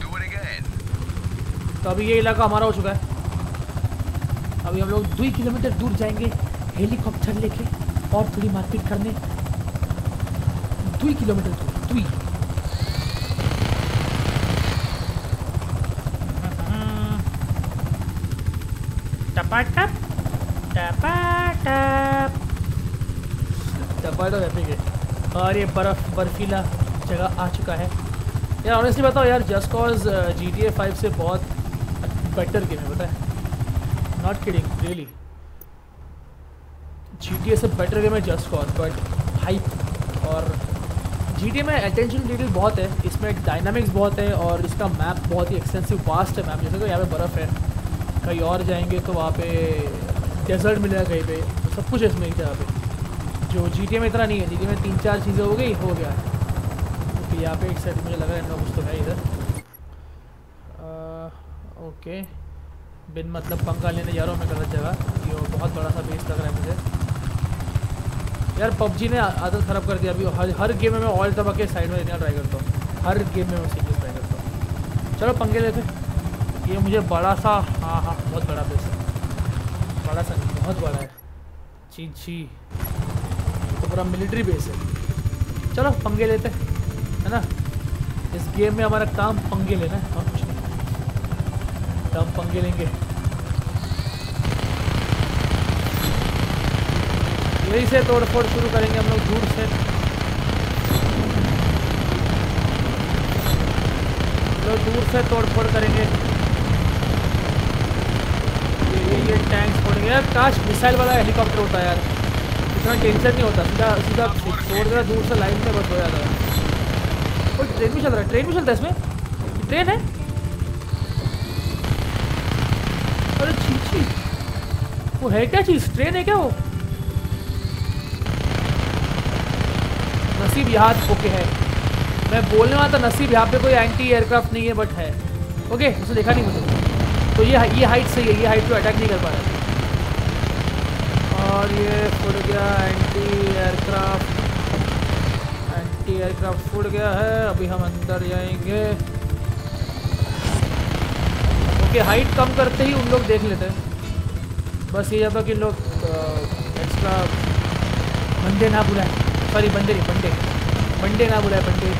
तो अभी ये इलाका हमारा हो चुका है। अभी हम लोग 2 किलोमीटर दूर जाएंगे हेलीकॉप्टर लेके और थोड़ी मारपीट करने। 2 किलोमीटर दूर, 2 टपाटप टपाटप टपाटप एपिक है। और ये बर्फीला जगह आ चुका है यार। ऑनेस्टली बताओ यार, जस्ट कॉज GTA 5 से बहुत बेटर गेम है, पता है, नॉट किडिंग, रियली। GTA से बेटर गेम है जस्ट कॉज, बट हाइप। और GTA में अटेंशन डिटेल बहुत है, इसमें डायनामिक्स बहुत है और इसका मैप बहुत ही एक्सटेंसिव वास्ट है मैप। जैसे तो यहाँ पे बर्फ़ है, कहीं और जाएंगे तो वहाँ पे डेजर्ट मिलेगा कहीं पे, तो सब कुछ है इसमें एक जगह पे, जो GTA में इतना नहीं है। GTA में 3-4 चीज़ें हो गई, हो गया। तो यहाँ पे एक साइड मुझे लगा है कुछ तो है इधर। ओके बिन मतलब पंखा लेने जा रहा हूँ मैं गलत जगह, ये बहुत बड़ा सा बेस लग रहा है मुझे। यार पबजी ने आदत खराब कर दिया। अभी हर गेम में मैं ऑल दबा के साइड में लेने का ट्राई करता हूँ, हर गेम में मैं सीरियस ट्राई करता हूँ। चलो पंगे लेते। ये मुझे बड़ा सा, हाँ हाँ बहुत बड़ा बेस है, बड़ा सा नहीं बहुत बड़ा है। जी तो पूरा मिलिट्री बेस है। चलो पंगे लेते है ना। इस गेम में हमारा काम पंगे लेना है और कुछ नहीं। तो हम पंगे लेंगे। यही से तोड़फोड़ शुरू करेंगे हम लोग दूर से। दूर से तोड़फोड़ करेंगे। ये टैंक फोड़ेंगे यार। काश मिसाइल वाला हेलीकॉप्टर होता है यार, इतना टेंशन नहीं होता। सीधा सीधा तोड़ देना दूर से, लाइन में बस हो जाता है। और ट्रेन भी चल रहा है, ट्रेन भी चलता है इसमें। ट्रेन है, अरे छी वो है क्या चीज़? ट्रेन है क्या वो? नसीब यहाँ ओके है। मैं बोलने वाला था नसीब यहाँ पे कोई एंटी एयरक्राफ्ट नहीं है, बट है। ओके उसे देखा नहीं मुझे। तो ये हाइट सही है, ये हाइट पे अटैक नहीं कर पा रहा। और ये फुट गया एंटी एयरक्राफ्ट फुट गया है। अभी हम अंदर जाएंगे। ओके हाइट कम करते ही उन लोग देख लेते हैं। बस ये जब कि लोग एक्स्ट्रा बंदे ना बुलाए, सॉरी बंदे नहीं बंदे ना बुलाए, बंदे।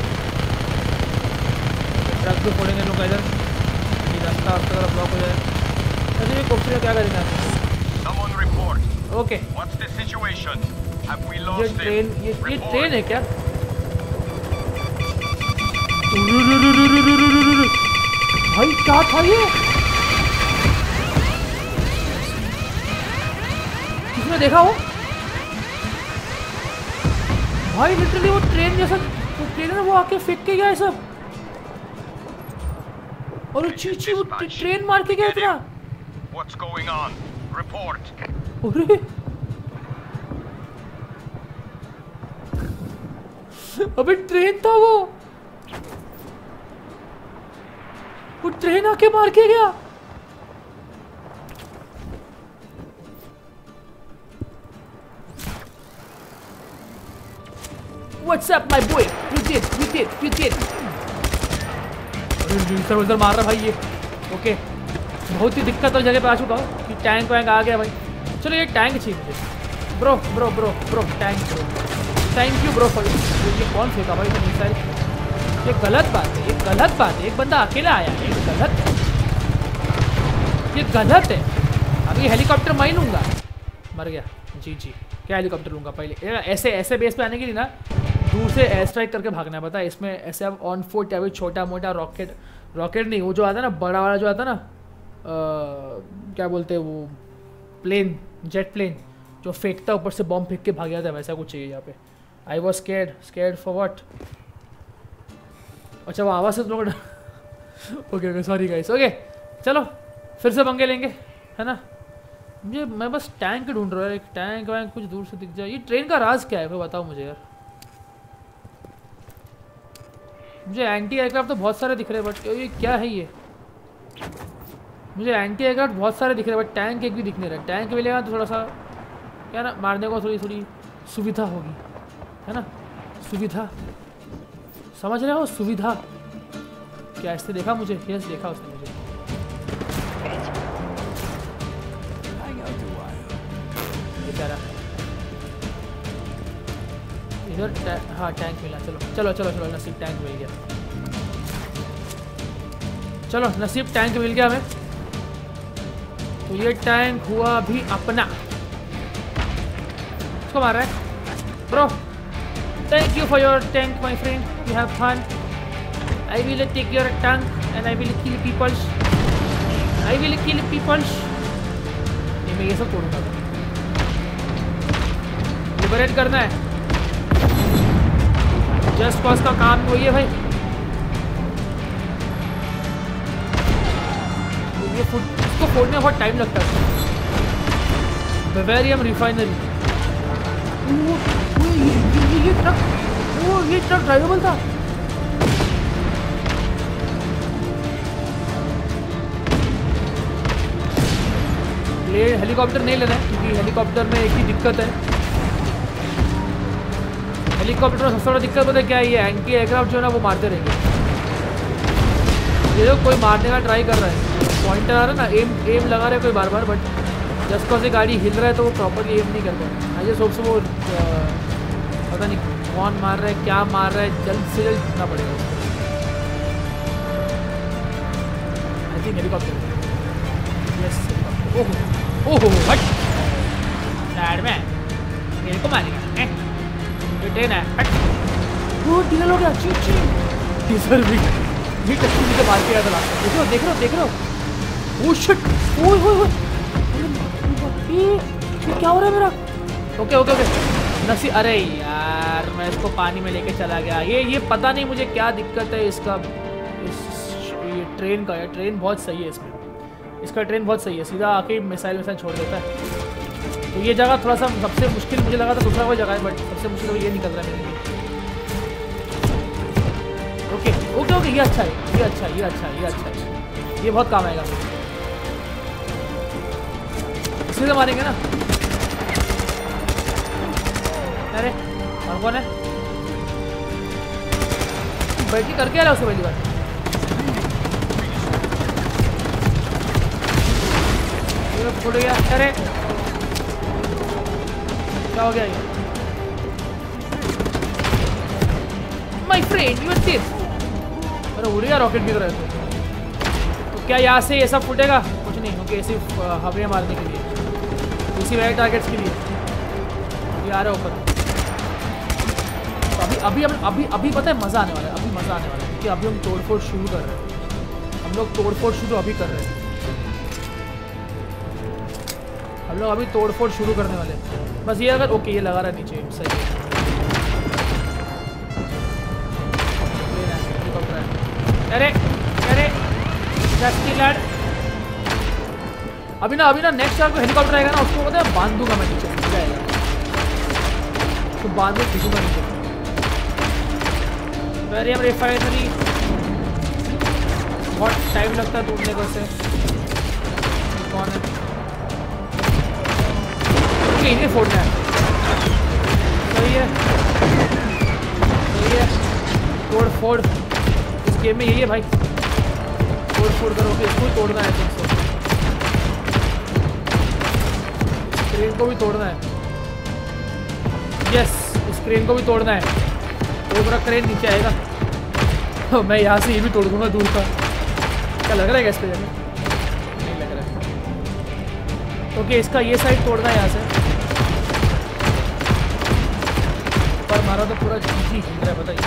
ट्रक भी फोड़ेंगे लोग इधर, ये रास्ता ब्लॉक हो जाए। अरे ये कोप्सी में क्या करेंगे आप? ओके ये ट्रेन है क्या? भाई क्या था ये? किसने देखा वो? भाई लिटरली वो ट्रेन जैसा, वो ट्रेन है वो आके फेंक के गया है सब। और चीची वो ट्रेन मार के गया इतना। What's going on? Report. अरे अबे ट्रेन था वो ट्रेन आके मार के गया। What's up, my boy? You did. उधर मार रहा भाई ये। ओके बहुत ही दिक्कत वाली जगह पे आ चुका हूँ कि टैंक वैंक आ गया भाई। चलो ये टैंक चाहिए मुझे। Bro tank bro, thank you bro for. ये कौन फेंका भाई मिसाइल? ये गलत बात है, एक बंदा अकेला आया है, ये गलत है। अभी हेलीकॉप्टर मैं ही लूँगा। मर गया जी क्या हेलीकॉप्टर लूँगा पहले? ऐसे बेस पे आने के लिए ना दूर से एयर स्ट्राइक करके भागना है, पता है? इसमें ऐसे अब ऑन फुट या फिर छोटा मोटा रॉकेट नहीं, वो जो आता है ना बड़ा वाला जो आता है ना, क्या बोलते हैं वो, प्लेन, जेट प्लेन जो फेंकता ऊपर से बॉम्ब फेंक के भाग जाता है, वैसा कुछ चाहिए यहाँ पे। I was scared for what? अच्छा वो आवाज़ से तुम लोग ओके सॉरी गाइस। ओके चलो फिर से पंगे लेंगे, है ना? मैं बस टैंक ढूंढ रहा हूँ, एक टैंक वैंक कुछ दूर से दिख जाए। ये ट्रेन का राज क्या है कोई बताओ मुझे यार। मुझे एंटी एयरक्राफ्ट तो बहुत सारे दिख रहे हैं, बट ये क्या है ये? मुझे एंटी एयरक्राफ्ट बहुत सारे दिख रहे हैं, बट टैंक एक भी दिख नहीं रहा। टैंक मिलेगा तो थोड़ा सा क्या ना, मारने को थोड़ी सुविधा होगी, है ना? सुविधा समझ रहे हो? सुविधा क्या इससे देखा मुझे? यस देखा उसने मुझे। बेचारा इधर हाँ टैंक मिला। चलो नसीब टैंक मिल गया। चलो नसीब टैंक मिल गया हमें। तो ये टैंक हुआ भी अपना। इसको मार रहा है bro. Thank you for your tank my friend, you have fun. I will take your tank and I will kill peoples. ये मैं ये सब तोड़ूंगा। लिबरेट करना है, जस्ट कॉज का काम वही है भाई। ये इसको फोड़ने में बहुत टाइम लगता है। Bavarium refinery. ये ट्रक ड्राइवेबल था। हेलीकॉप्टर नहीं लेना है क्योंकि हेलीकॉप्टर में एक ही दिक्कत है, हेलीकॉप्टर में सबसे बड़ा दिक्कत पता है क्या है, ये एंटी एयरक्राफ्ट जो है ना वो मारते रहेंगे। ये लोग कोई मारने का ट्राई कर रहा है, पॉइंटर आ रहा है ना, एम लगा रहे कोई बार बार, बट जस्ट कॉज गाड़ी हिल रहा है तो वो प्रॉपरली एम नहीं कर पा रहा। आई जस्ट होप सो वो पता नहीं कौन मार रहा है, क्या मार रहा है, जल्द से जल्द जितना पड़ेगा उसको। I think helicopter, yes helicopter. ओहो ओहो हट साइड में, मेरे को मारेगा ये ट्रेन है, हट। वो डीजल हो गया, ची ची डीजल भी ये टक्की से मार के आया था लास्ट। देख रहे हो ओह शिट, ओए ये क्या हो रहा है मेरा। ओके नसी, अरे यार मैं इसको पानी में लेके चला गया। ये पता नहीं मुझे क्या दिक्कत है इसका, ये ट्रेन का। ट्रेन बहुत सही है इसमें, इसका ट्रेन बहुत सही है, सीधा आके मिसाइल छोड़ देता है। तो ये जगह थोड़ा सा सबसे मुश्किल मुझे लगा था, दूसरा कोई जगह है बट सबसे मुश्किल तो ये निकल रहा है मेरे लिए। ओके ये अच्छा है, ये बहुत काम आएगा। इसी से मारेंगे ना। अरे और कौन है, बैठी करके आ रहा उससे पहली बार। फुट गया, अरे क्या हो गया ये? My friend you are safe. अरे उड़ गया रॉकेट की तरह। तो क्या यहाँ से ये सब फूटेगा? कुछ नहीं, क्योंकि ऐसी हवाएं मारने के लिए, इसी वाले टारगेट्स के लिए ये आ रहा है ऊपर। तो अभी पता है मज़ा आने वाला है, क्योंकि अभी हम तोड़फोड़ शुरू कर रहे हैं। हम लोग तोड़फोड़ शुरू अभी कर रहे हैं, हम लोग अभी तोड़फोड़ शुरू करने वाले हैं। बस ये अगर ओके ये लगा रहा है नीचे, सही है। अरे अभी ना नेक्स्ट टाइम को हेलीकॉप्टर आएगा ना, उसको पता है बांध दूंगा मैं नीचे, जाएगा तो बांध के खींचूंगा नीचे। वेरियम रिफाइनरी बहुत टाइम लगता है टूटने को से। कौन है इन्हें फोड़ना है, सही है तोड़ फोड़ इस गेम में यही है भाई, तोड़ फोड़ करोगे, इसको तोड़ना है तुमको, क्रेन को भी तोड़ना है। यस इस क्रेन को भी तोड़ना है, तो पूरा क्रेन नीचे आएगा। मैं यहाँ से ये भी तोड़ दूंगा दूर का। क्या लग रहा है इस पे जाने? नहीं लग रहा है। ओके इसका ये साइड तोड़ना है यहाँ से, पर मारा तो पूरा जी हिल रहा है, बताइए।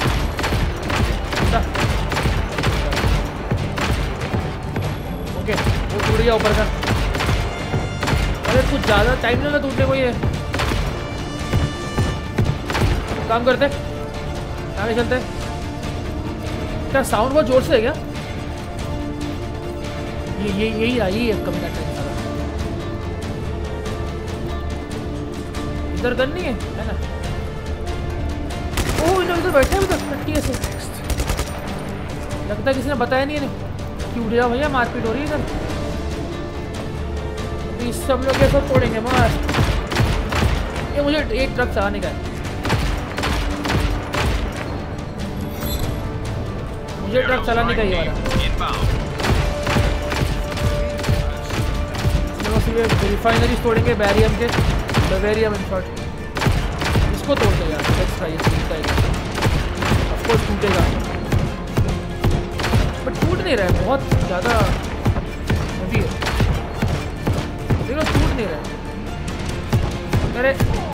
ओके वो टूट गया ऊपर का। अरे कुछ ज़्यादा टाइम नहीं लगा टूटने को। ये काम करते आगे चलते। क्या साउंड बहुत जोर से है क्या? यही है कमी का टाइम। इधर गन नहीं है ना? ओह इधर बैठे हैं उधर टट्टी ऐसे। लगता है किसी ने बताया नहीं है कि उड़ जाओ भैया, मारपीट हो रही है इधर। इस सब लोग ये सब तोड़ेंगे मार। ये मुझे एक ट्रक चलाने का है, मुझे ट्रक चलाने का ही वाला। रिफाइनरीज तोड़ेंगे बैरियम के, बैरियम इन शॉर्ट। इसको तोड़ दो यार, लेट्स ट्राई। ऑफ कोर्स टूटेगा बट टूट नहीं रहा है, बहुत ज़्यादा हेवी है। देखो टूट नहीं रहा है। अरे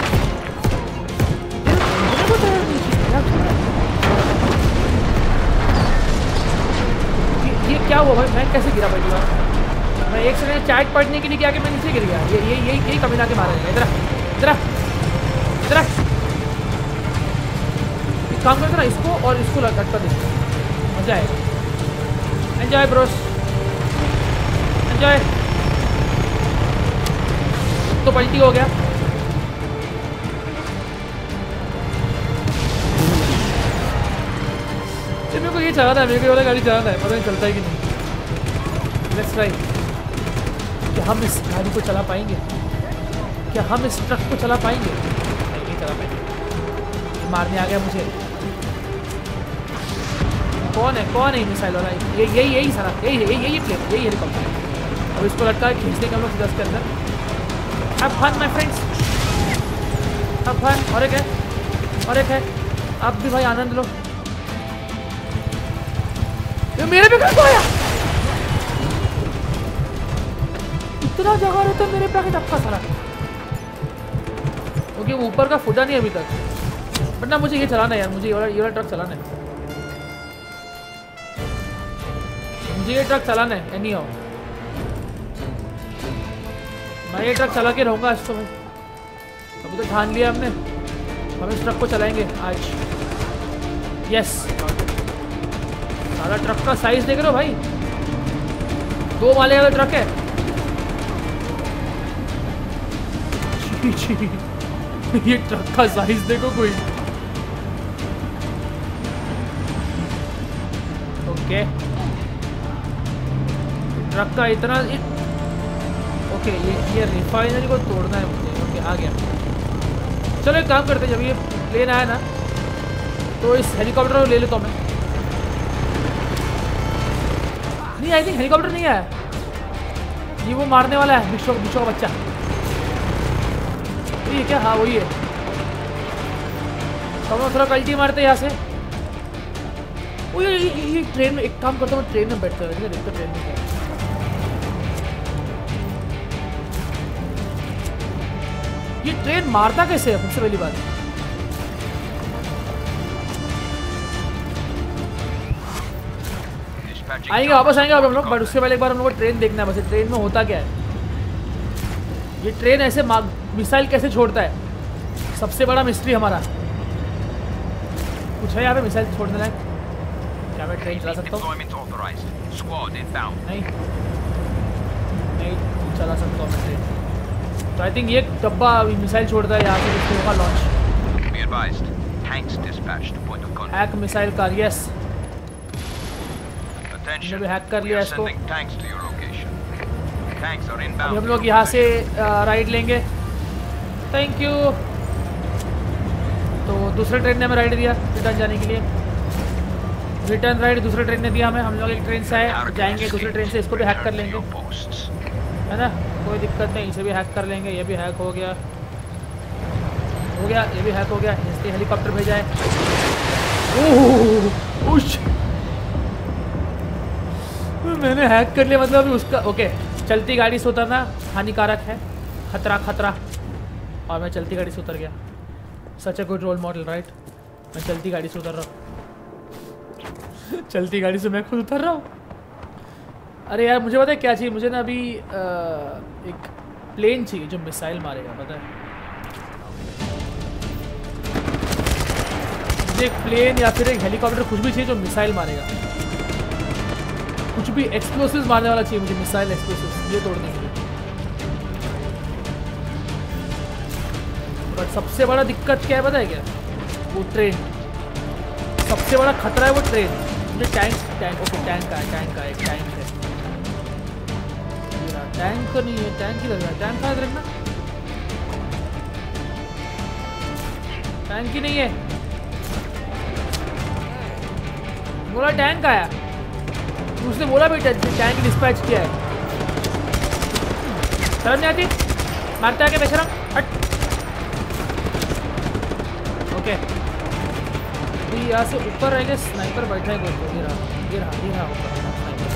ये क्या हुआ भाई? मैं कैसे गिरा पहली बार? मैं एक सेकंड चैट पढ़ने के लिए क्या कि मैं नीचे गिर गया। यही कमी ना के मारा जाएगा। इधर एक काम करते ना, इसको और इसको लटका देंगे, मजा आएगा। Enjoy bros, enjoy. तो पलटी हो गया। मेरे को ये चलाना है, मेरे को वाला गाड़ी चलाना है, पता नहीं चलता है कि नहीं। Let's try. क्या हम इस गाड़ी को चला पाएंगे? क्या हम इस ट्रक को चला पाएंगे? नहीं चला पाएंगे। मारने आ गया मुझे। कौन है मिसाइल वाला? यही सारा यही प्लेन, यही हेलीकॉप्टर। अब इसको लटका खींचने का हम लोग सीधा इसके अंदर। Have fun my friends, have fun. और एक है, आप भी भाई आनंद लो। ये मेरे पे कैसे आया? इतना जगह रहता है मेरे पे आके धक्का सारा, क्योंकि वो ऊपर का फुटा नहीं अभी तक। बट ना मुझे ये चलाना है यार, मुझे ये वाला ट्रक चलाना है, मुझे ये ट्रक चलाना है। एनी हाउ मैं ये ट्रक चला के रहूँगा आज तो भाई। अभी तो ठान लिया हमने, हम इस ट्रक को चलाएंगे आज। यस, सारा ट्रक का साइज देख रहे हो भाई, 2 माले का ट्रक है। ये ट्रक का साइज देखो कोई। ओके, ट्रक का इतना ओके, ये रिफाइनरी को तोड़ना है मुझे। ओके, आ गया। चलो एक काम करते हैं, जब ये प्लेन आया ना तो इस हेलीकॉप्टर को ले लेता हूँ मैं। नहीं, आई थिंक हेलीकॉप्टर नहीं आया, ये वो मारने वाला है बिच्छू का बच्चा। ये क्या? हाँ वही है। तो हम थोड़ा पलटी मारते हैं यहाँ से। वो ये ट्रेन में एक काम करता हूँ, ट्रेन में बैठता है, देखते ट्रेन में क्या। ये ट्रेन मारता कैसे है? सबसे पहली बात आएंगे, वापस आएंगे अब हम लोग। बट उससे पहले एक बार हम लोग को ट्रेन देखना है बस, ट्रेन में होता क्या है। ये ट्रेन ऐसे मिसाइल कैसे छोड़ता है, सबसे बड़ा मिस्ट्री हमारा। कुछ है यहाँ पे मिसाइल छोड़ने लायक? क्या मैं ट्रेन चला सकता हूँ? नहीं चला सकता हूँ मैं ट्रेन। तो आई थिंक ये डब्बा मिसाइल छोड़ता है यहाँ से, जिसको होगा launch. Hack missile car, yes मैंने भी हैक कर लिया इसको। अभी हम लोग यहाँ से राइड लेंगे। Thank you. तो दूसरे ट्रेन ने हमें राइड दिया रिटर्न जाने के लिए। रिटर्न राइड दूसरे ट्रेन ने दिया हमें। हम लोग एक ट्रेन से आए, जाएंगे दूसरे ट्रेन से, इसको भी हैक कर लेंगे, है ना, कोई दिक्कत नहीं। इसे भी हैक कर लेंगे। ये भी हैक हो गया, ये भी हैक हो गया। इसलिए हेलीकॉप्टर भेजा है। मैंने हैक कर लिया, मतलब उसका। ओके, चलती गाड़ी से उतरना हानिकारक है, खतरा। और मैं चलती गाड़ी से उतर गया। Such a good role model, right? मैं चलती गाड़ी से उतर रहा हूँ। चलती गाड़ी से मैं खुद उतर रहा हूँ। अरे यार मुझे पता है क्या चाहिए मुझे ना अभी, एक प्लेन चाहिए जो मिसाइल मारेगा। पता है मुझे, एक प्लेन या फिर एक हेलीकॉप्टर, कुछ भी चाहिए जो मिसाइल मारेगा। कुछ भी एक्सप्लोसिव्स मारने वाला चाहिए मुझे, मिसाइल एक्सप्लोसिव्स, ये तोड़ने के लिए। बट सबसे बड़ा दिक्कत क्या है पता है क्या? वो ट्रेन, सबसे बड़ा खतरा है वो ट्रेन। मुझे टैंक ओके, टैंक का है, एक टैंक है। टैंक तो नहीं है, टैंक ही लग रहा है। टैंक कहाँ रखना? टैंक ही नहीं है, बोला टैंक आया। उसने बोला भी टैंक डिस्पैच किया है। शर्म नहीं आती? मारते आके बेशरम, हट। ओके, तो यहाँ से ऊपर रहेंगे। स्नाइपर बैठा है कोई, ये रहा ऊपर स्नाइपर।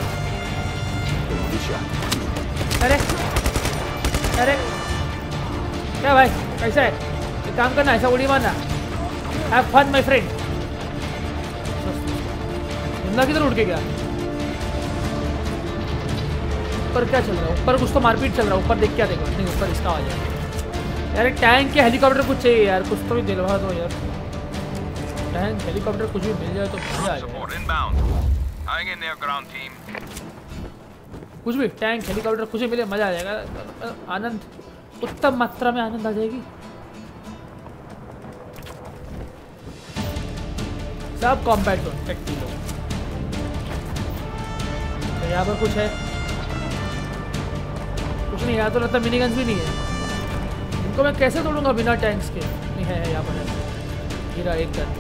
अरे क्या भाई, कैसा है? एक काम करना, ऐसा उड़ी मारना। Have fun my friend. जिंदा किधर उड़ के गया? ऊपर क्या चल रहा है? ऊपर कुछ तो मारपीट चल रहा है। ऊपर देख, क्या देखो? नहीं, ऊपर इसका आवाज है यार। टैंक या हेलीकॉप्टर कुछ चाहिए यार, कुछ तो भी दिलवा दो यार। टैंक हेलीकॉप्टर कुछ भी मिल जाए तो मजा आ जाए। कुछ भी, टैंक हेलीकॉप्टर कुछ भी मिले, मजा आ जाएगा। आनंद, उत्तम मात्रा में आनंद आ जाएगी। सब कॉम्पैक्ट हो, तो यहाँ पर कुछ है? कुछ नहीं। यहाँ तो लगता मिनी गन्स भी नहीं है। इनको मैं कैसे तोड़ूंगा बिना टैंक्स के? नहीं है यहाँ पर है। गिरा एक गन।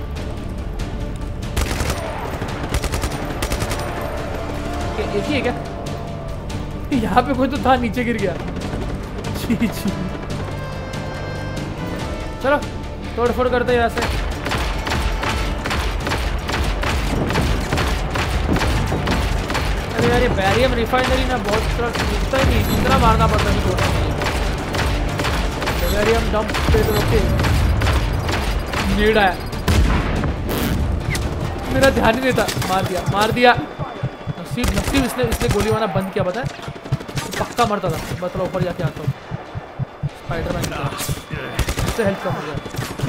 एक ही है क्या? यहाँ पे कोई तो था, नीचे गिर गया। जी जी, चलो तोड़ फोड़ करते यहाँ से। अरे यार ये बैरियम रिफाइनरी ना बहुत दिखता ही नहीं, इतना मारना पड़ता है तोड़ने के लिए। बैरियम डंप पे तो ओके नीड आया, मेरा ध्यान ही नहीं था। मार दिया मार दिया। नसीब इसने गोली मारना बंद किया, पता है तो पक्का मरता था। बस थोड़ा ऊपर जाके आता हूँ, स्पाइडरमैन की तरह इससे हेल्प कम हो गया।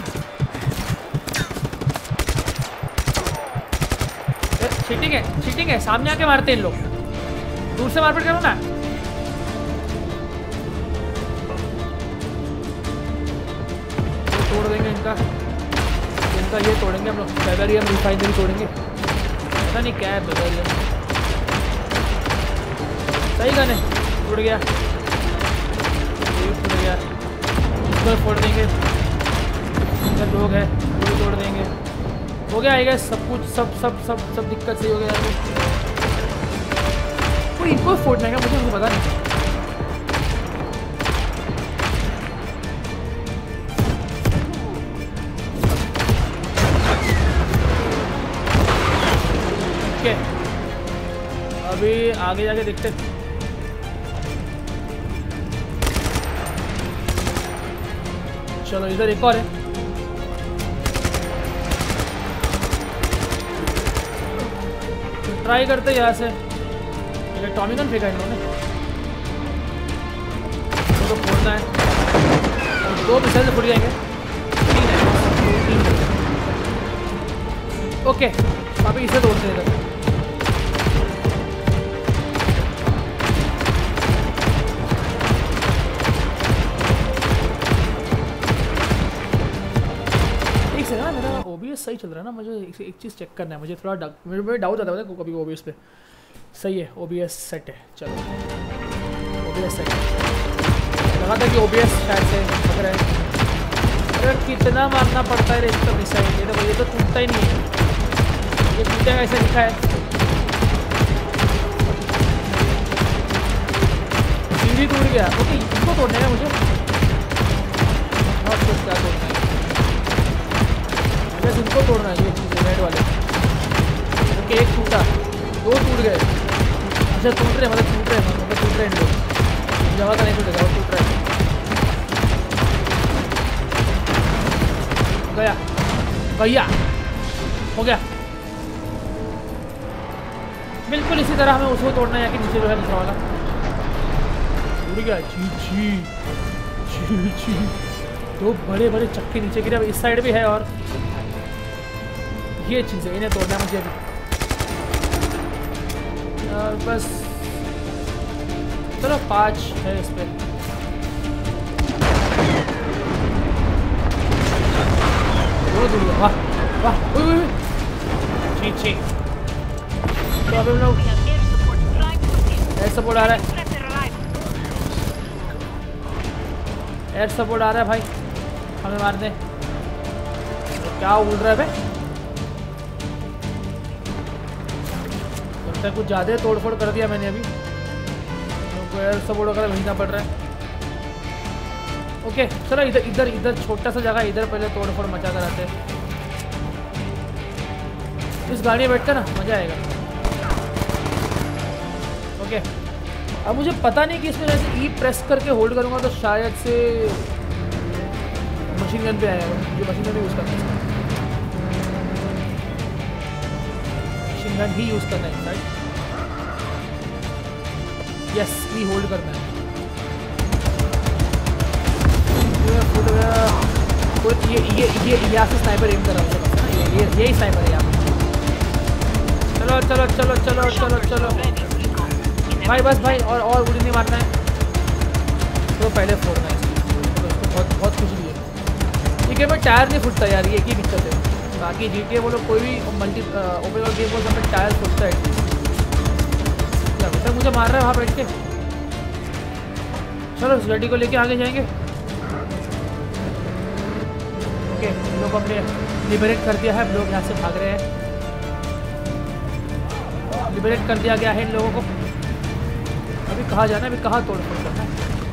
चीटिंग है, सामने आके मारते हैं इन लोग, दूर से मारपीट करो ना। तोड़ देंगे इनका ये तोड़ेंगे हम लोग। बैरियम रिफाइनरी तोड़ेंगे, पता नहीं क्या है बैरियम। सही गन है, टूट गया, टूट गया। इधर फोड़ देंगे, इधर लोग हैं वो तोड़ देंगे। हो गया आएगा सब कुछ, सब दिक्कत सही हो गया। कोई इनको फोड़ना है क्या? मुझे पता नहीं। ओके अभी आगे जाके देखते। चलो इधर एक और है। तो ट्राई करते यहाँ से। टॉमी गन फेंका इन्होंने, तो फोड़ना है। और 2 मिसाइल से फुट जाएंगे। 3 है। ओके अभी इसे तोड़ते हैं इधर। ना मेरा OBS सही चल रहा है ना? मुझे एक चीज़ चेक करना है, मुझे थोड़ा मेरे डाउट आता है कभी OBS पे। सही है, OBS सेट है। चलो OBS सेट है। लगा था कि OBS शायद से अगर है। अरे कितना मारना पड़ता है इसका मिसाइल। ये तो टूटता ही नहीं है, ये टूटेगा ऐसे लिखा है। सीढ़ी टूट गया। ओके इसको तोड़ना है मुझे, बहुत कुछ क्या तोड़ना है। बस इनको तोड़ना है, ये चीज़ रेड वाले। ओके एक टूटा, 2 टूट गए। अच्छा टूट रहे मतलब टूट रहे हैं इन लोग। जगह का नहीं टूटेगा, वो टूट रहा है। गया भैया, हो गया। बिल्कुल इसी तरह हमें उसको तोड़ना है, या कि नीचे जो है दूसरा वाला टूट गया। जी 2 बड़े चक्के नीचे गिरे। अब इस साइड भी है और ये चीज़ है, इन्हें तोड़ना मुझे अभी। बस चलो 5 है इस पर। वाह वाह जी। तो अभी हम लोग एयर सपोर्ट आ रहा है, एयर सपोर्ट आ रहा है भाई, हमें मार दे। तो क्या उड़ रहा है भाई? कुछ ज़्यादा तोड़फोड़ कर दिया मैंने अभी, तो एयर सपोर्ट वगैरह भेजना पड़ रहा है। ओके चलो इधर छोटा सा जगह, इधर पहले तोड़फोड़ मचा कर आते हैं। इस गाड़ी में बैठकर ना मज़ा आएगा। ओके अब मुझे पता नहीं कि इसमें जैसे E प्रेस करके होल्ड करूँगा तो शायद से मशीन गन पे आएगा। मुझे मशीन गन यूज़ करना है, मशीन गन ही यूज़ करना है राइट। यस E होल्ड करना है। ये यहाँ से स्नाइपर एम कर रहा है, यही स्नाइपर है यहाँ। चलो भाई, बस भाई और उड़ी नहीं मारना है तो पहले फोड़ना है इसको। बहुत कुछ नहीं है। ठीक है मैं टायर नहीं फुटता यार, ये एक ही दिक्कत है। बाकी GTA बोलो कोई भी मल्टी ओपन वर्ल्ड गेम बोलो में टायर फुटता है। अभी तक मुझे मार रहा है वहाँ बैठ के। चलो उस गाड़ी को लेके आगे जाएंगे। ओके लोग हमने लिबरेट कर दिया है, लोग यहाँ से भाग रहे हैं। लिबरेट कर दिया गया है इन लोगों को। अभी कहाँ जाना है, अभी कहाँ तोड़ फोड़ करना है?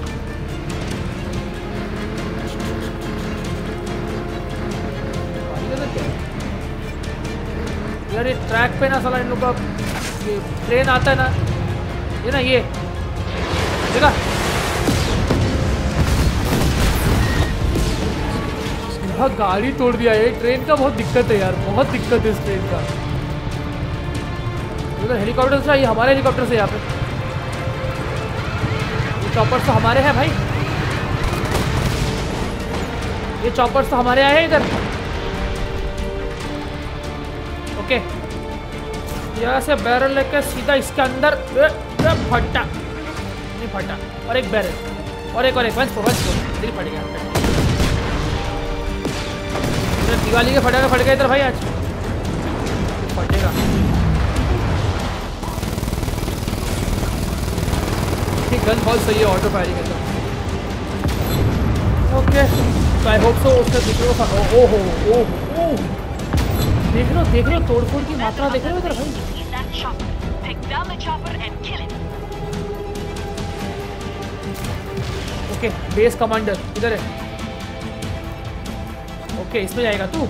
यार ये ट्रैक पे ना साला इन लोग का ये ट्रेन आता है ना, ये ना ये देखा यहाँ गाड़ी तोड़ दिया है। ट्रेन का बहुत दिक्कत है यार, बहुत दिक्कत है इस ट्रेन का। उधर हेलीकॉप्टर से, ये हमारे हेलीकॉप्टर से यहाँ पे ये चॉपर्स तो हमारे हैं भाई, ये चॉपर्स तो हमारे आए हैं इधर। ओके यहाँ से बैरल लेकर सीधा इसके अंदर फटा नहीं फटा, और एक बैरल और एक वंस दिल फट गया। दिवाली के फटाके फट गए इधर भाई, आज फटेगा। गन बहुत सही है ऑटो फायरिंग है। ओके तो आई होप सो उसका दूसरे को ओहो देख लो तोड़फोड़ की मात्रा देख रहे हो इधर भाई। ओके बेस कमांडर इधर है। ओके इसमें जाएगा तू,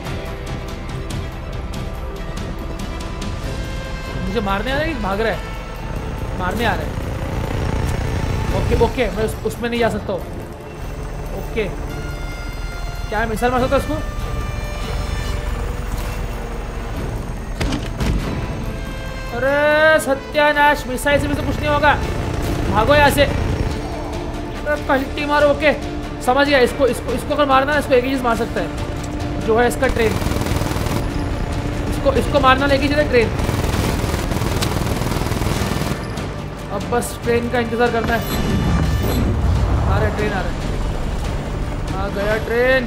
मुझे मारने आ रहा है कि भाग रहा है? मारने आ रहा है। ओके मैं उसमें नहीं जा सकता हूँ। ओके क्या मैं मिसाइल मार सकता हूँ उसको? अरे सत्यानाश, मिसाइल से भी तो कुछ नहीं होगा, भागो यहाँ से। पलटी मारो। ओके समझ गया। इसको अगर मारना है, इसको एक ही चीज मार सकता है जो है इसका ट्रेन। इसको मारना लेके चले ट्रेन। अब बस ट्रेन का इंतजार करना है। आ रहा है ट्रेन, आ गया ट्रेन।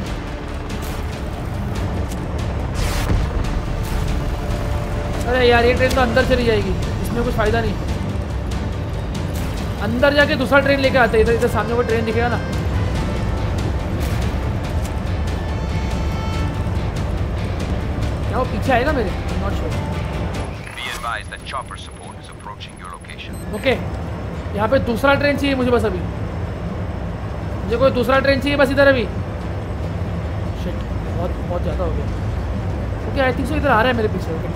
अरे यार ये ट्रेन तो अंदर चली जाएगी, इसमें कुछ फायदा नहीं। अंदर जाके दूसरा ट्रेन लेके आते हैं। इधर सामने वो ट्रेन दिखेगा ना, क्या वो पीछे आएगा मेरे? Not sure. ओके यहाँ पे दूसरा ट्रेन चाहिए मुझे बस। अभी मुझे कोई दूसरा ट्रेन चाहिए बस इधर अभी। शिट बहुत ज़्यादा हो गया। ओके आई थिंक सो इधर आ रहा है मेरे पीछे। ओके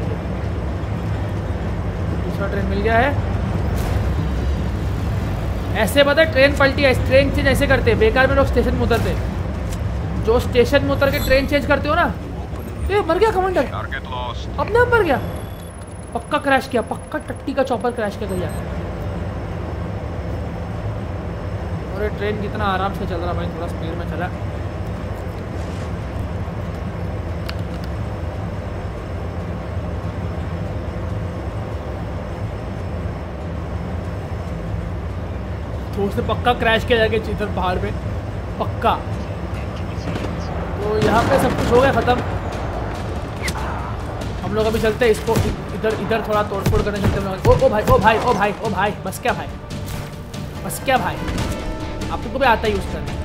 दूसरा ट्रेन मिल गया है। ऐसे पता है ट्रेन पलटी है, ट्रेन चेंज ऐसे करते हैं। बेकार में लोग स्टेशन में उतरते हैं। जो स्टेशन में उतर के ट्रेन चेंज करते हो ना, ये मर गया कमांडर, अपने आप मर गया। पक्का क्रैश किया, पक्का टट्टी का चॉपर क्रैश किया गया। और ये ट्रेन कितना आराम से चल रहा भाई, थोड़ा स्पीड में चला। तो उसने पक्का क्रैश किया जाके इधर पहाड़ पे, पक्का। तो यहाँ पे सब कुछ हो गया ख़त्म। हम लोग अभी चलते हैं इसको इधर थोड़ा तोड़फोड़ करने चलते हैं। ओ भाई बस क्या भाई, आपको भी आता ही यूज़ करना।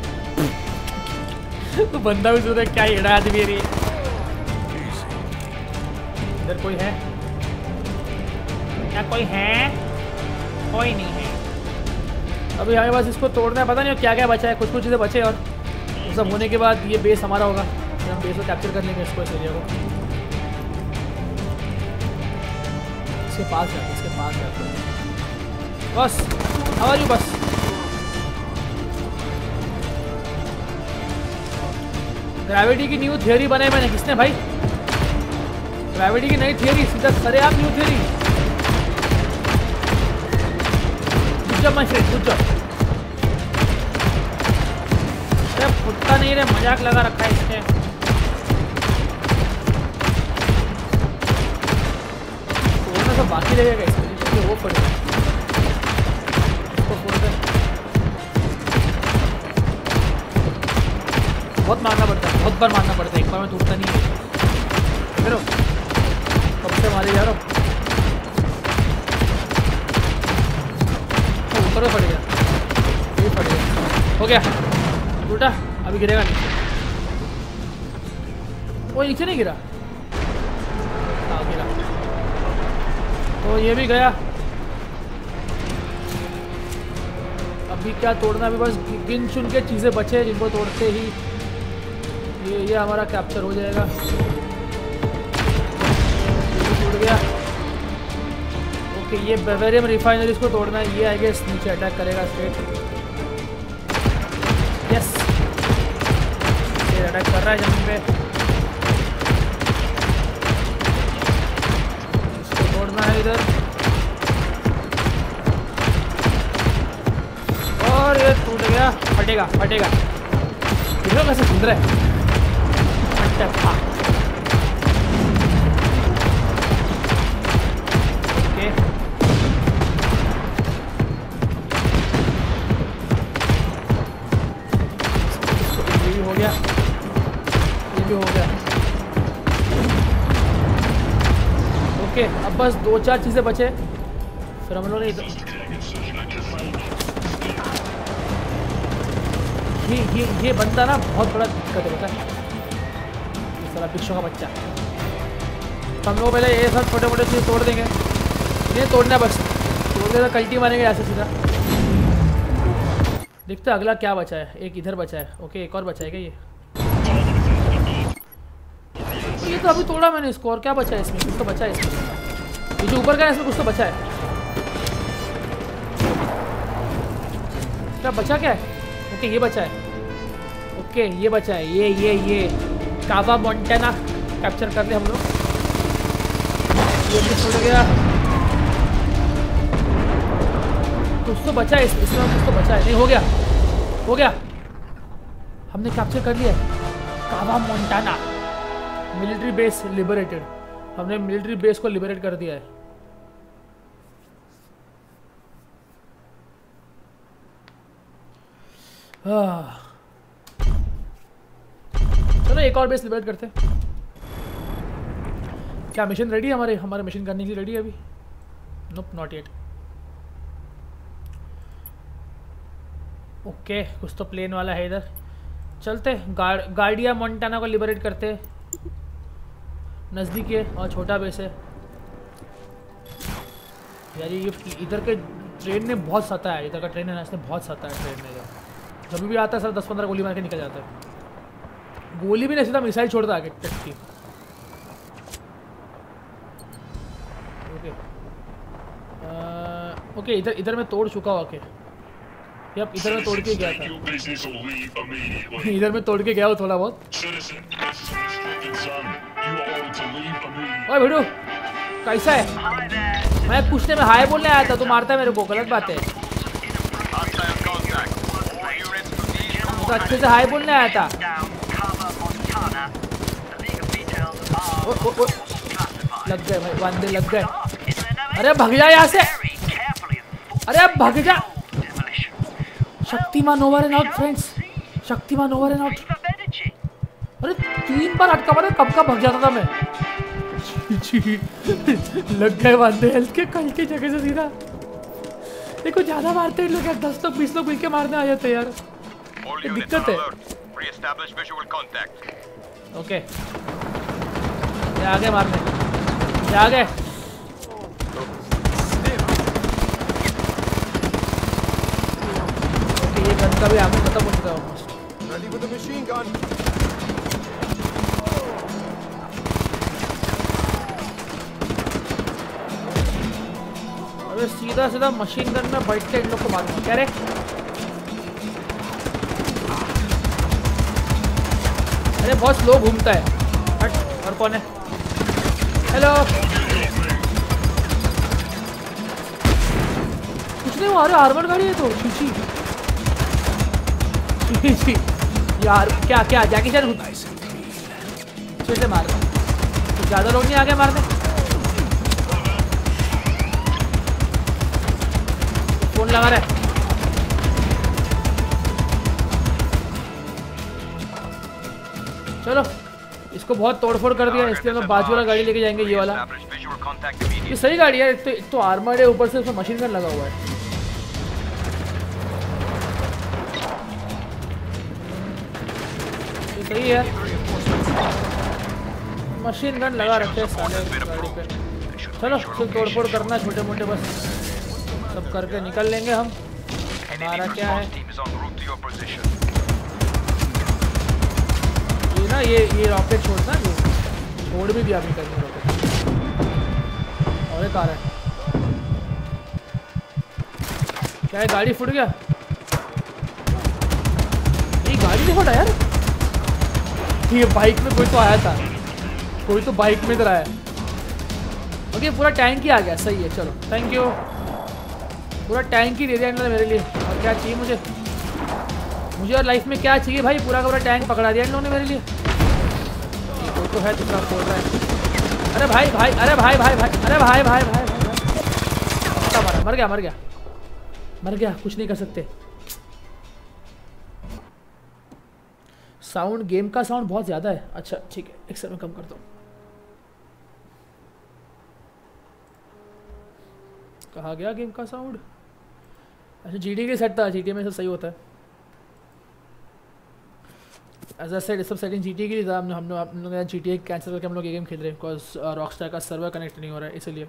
तो बंदा भी सोच क्या एड़ा आदमी है। इधर कोई है क्या? कोई है? कोई नहीं है। अभी हमें बस इसको तोड़ना है। पता नहीं क्या क्या बचा है, कुछ चीज़ें बचे। और वो सब होने के बाद ये बेस हमारा होगा। फिर हम बेस को कैप्चर कर लेंगे, इसको, इस एरिया को। इसके पास जाते बस। हमारी बस ग्रेविटी की न्यू थियोरी बनाई मैंने। किसने भाई? ग्रेविटी की नई थियोरी, सीधा सरेआम new theory. Good job my friend, good job. फुटता नहीं रे, मजाक लगा रखा है इसने। फोड़ना तो बाकी रहेगा इसमें, वो पड़ेगा। इसको फोड़ दे। बहुत मारना पड़ता है, बहुत बार मारना पड़ता है, एक बार में टूटता नहीं है। फिर कब से मारे जा रहा हूँ। ऊपर में पड़ गया, ये पड़ गया, हो गया टूटा। अभी गिरेगा नहीं। वो नीचे नहीं गिरा, हाँ गिरा, तो ये भी गया। अभी क्या तोड़ना, अभी बस गिन चुन के चीज़ें बचे जिनको तोड़ते ही ये हमारा कैप्चर हो जाएगा। ये टूट गया। ओके, ये बेवेरियम रिफाइनरीज को तोड़ना है। ये आई गेस नीचे अटैक करेगा स्ट्रेट। यस, ये अटैक कर रहा है जमीन पे। इसको तोड़ना है इधर, और ये टूट गया। फटेगा फटेगा, देखो कैसे सुंदर है। ओके, ये भी हो गया, ये भी हो गया। ओके, अब बस 2-4 चीज़ें बचे, फिर हम लोगों ने ये बंदा ना बहुत बड़ा दिक्कत है, पता है, इस तरह पिक्चर का बच्चा। तो हम लोग पहले ये सब छोटे मोटे चीज़ तोड़ देंगे, ये तोड़ना बस, तोड़ देना कल्टी मारेंगे ऐसे सीधा। देखते हैं अगला क्या बचा है। एक इधर बचा है। ओके, एक और बचा है क्या ये तो अभी तोड़ा मैंने इसको। और क्या बचा है इसमें, कुछ तो बचा है इसमें। ये जो ऊपर का है इसमें कुछ तो बचा है। क्या बचा, क्या है? ओके, ये बचा है। ओके, ये बचा है। ये कावा मोंटाना कैप्चर कर लिया हम लोग। ये भी छूट गया। कुछ तो बचा है इसमें, कुछ तो बचा है। नहीं, हो गया, हो गया, हमने कैप्चर कर लिया Cava Montana. Military base liberated. हमने मिलिट्री बेस को लिबरेट कर दिया है। चलो एक और बेस लिबरेट करते हैं। क्या मिशन रेडी है? हमारे मिशन करने के लिए रेडी है अभी? नोप, नॉट येट। ओके, कुछ तो प्लेन वाला है इधर। चलते गार्डिया मोंटाना को लिबरेट करते। नज़दीक है और छोटा बेस है यार। ये इधर के ट्रेन ने बहुत सता है, इधर का ट्रेन है ना, इसने बहुत सता है ट्रेन में। जब भी आता है सर 10-15 गोली मार के निकल जाता है। गोली भी नहीं, सीधा मिसाइल छोड़ता आगे टट्टी। ओके ओके, इधर मैं तोड़ चुका हूँ। ओके, यप, इधर मैं तोड़ के गया था। इधर मैं तोड़ के गया हूँ थोड़ा बहुत। ओए भिड़ू, कैसा है? मैं पूछने में हाय बोलने आया था, तू मारता है मेरे को, गलत बात है। तो अच्छे से हाय बोलने आया था। लग गए भाई, बंदे लग गए। अरे भग जा यहाँ से, अरे अब भग जा। Shaktimaan over and out friends, Shaktimaan over and out. अरे 3 बार अटका मारा, कब का भग जाता था मैं। लग गए बंदे हेल्थ के कल की जगह से सीधा। देखो ज्यादा मारते हैं लोग, 10 लोग 20 लोग मिलके मारने आ जाते हैं यार, ये दिक्कत है। ओके, ये आगे मारने, ये आगे। ओके, ये गन का भी आगे खत्म हो चुका है ऑलमोस्ट। अरे सीधा सीधा मशीन गन में बैठ के इन लोग को मारूंगा। क्या रे? अरे बहुत स्लो घूमता है। हट, और कौन है? हेलो, कुछ नहीं हुआ। अरे आर्मर गाड़ी है तो छी यार। क्या जैकी चैन फिर से मार रहा। तो ज्यादा लोग नहीं आगे मारने। फोन लगा रहा है। चलो, इसको बहुत तोड़फोड़ कर दिया, इसलिए हम बाजू वाला गाड़ी लेके जाएंगे। ये वाला ये सही गाड़ी है। एक तो आर्मर्ड है, ऊपर से उसमें मशीन गन लगा हुआ है। ये सही है। मशीन गन लगा रखे साले गाड़ी पे। चलो फिर तोड़फोड़ करना छोटे मोटे बस, सब करके निकल लेंगे हम। हमारा क्या है ये ना, ये रॉकेट छोड़ना, ये छोड़ भी दिया अभी करने रॉकेट। और एक आ रहा है, क्या है गाड़ी फूट गया? ये गाड़ी नहीं फटा यार, ये बाइक में कोई तो आया था, कोई तो बाइक में इधर आया। ओके पूरा टैंक ही आ गया, सही है। चलो थैंक यू, पूरा टैंक ही दे दिया इन्होंने मेरे लिए। और क्या चाहिए मुझे और लाइफ में क्या चाहिए भाई? पूरा का पूरा टैंक पकड़ा दिया इन लोगों ने मेरे लिए। कोई तो है दूसरा खोल रहा है। अरे भाई भाई, अरे भाई भाई भाई, अरे भाई भाई भाई भाई, मर गया मर गया मर गया, कुछ नहीं कर सकते। साउंड, गेम का साउंड बहुत ज़्यादा है। अच्छा ठीक है, एक सेकंड में कम करता हूँ। कहाँ गया गेम का साउंड? अच्छा जीटी के सेट था, जीटी में सब सही होता है। एज आई सेड, सब सेटिंग जीटी की था। हम लोग जीटी कैंसिल करके हम लोग ये गेम खेल रहे हैं बिकॉज रॉकस्टार का सर्वर कनेक्ट नहीं हो रहा है इसलिए।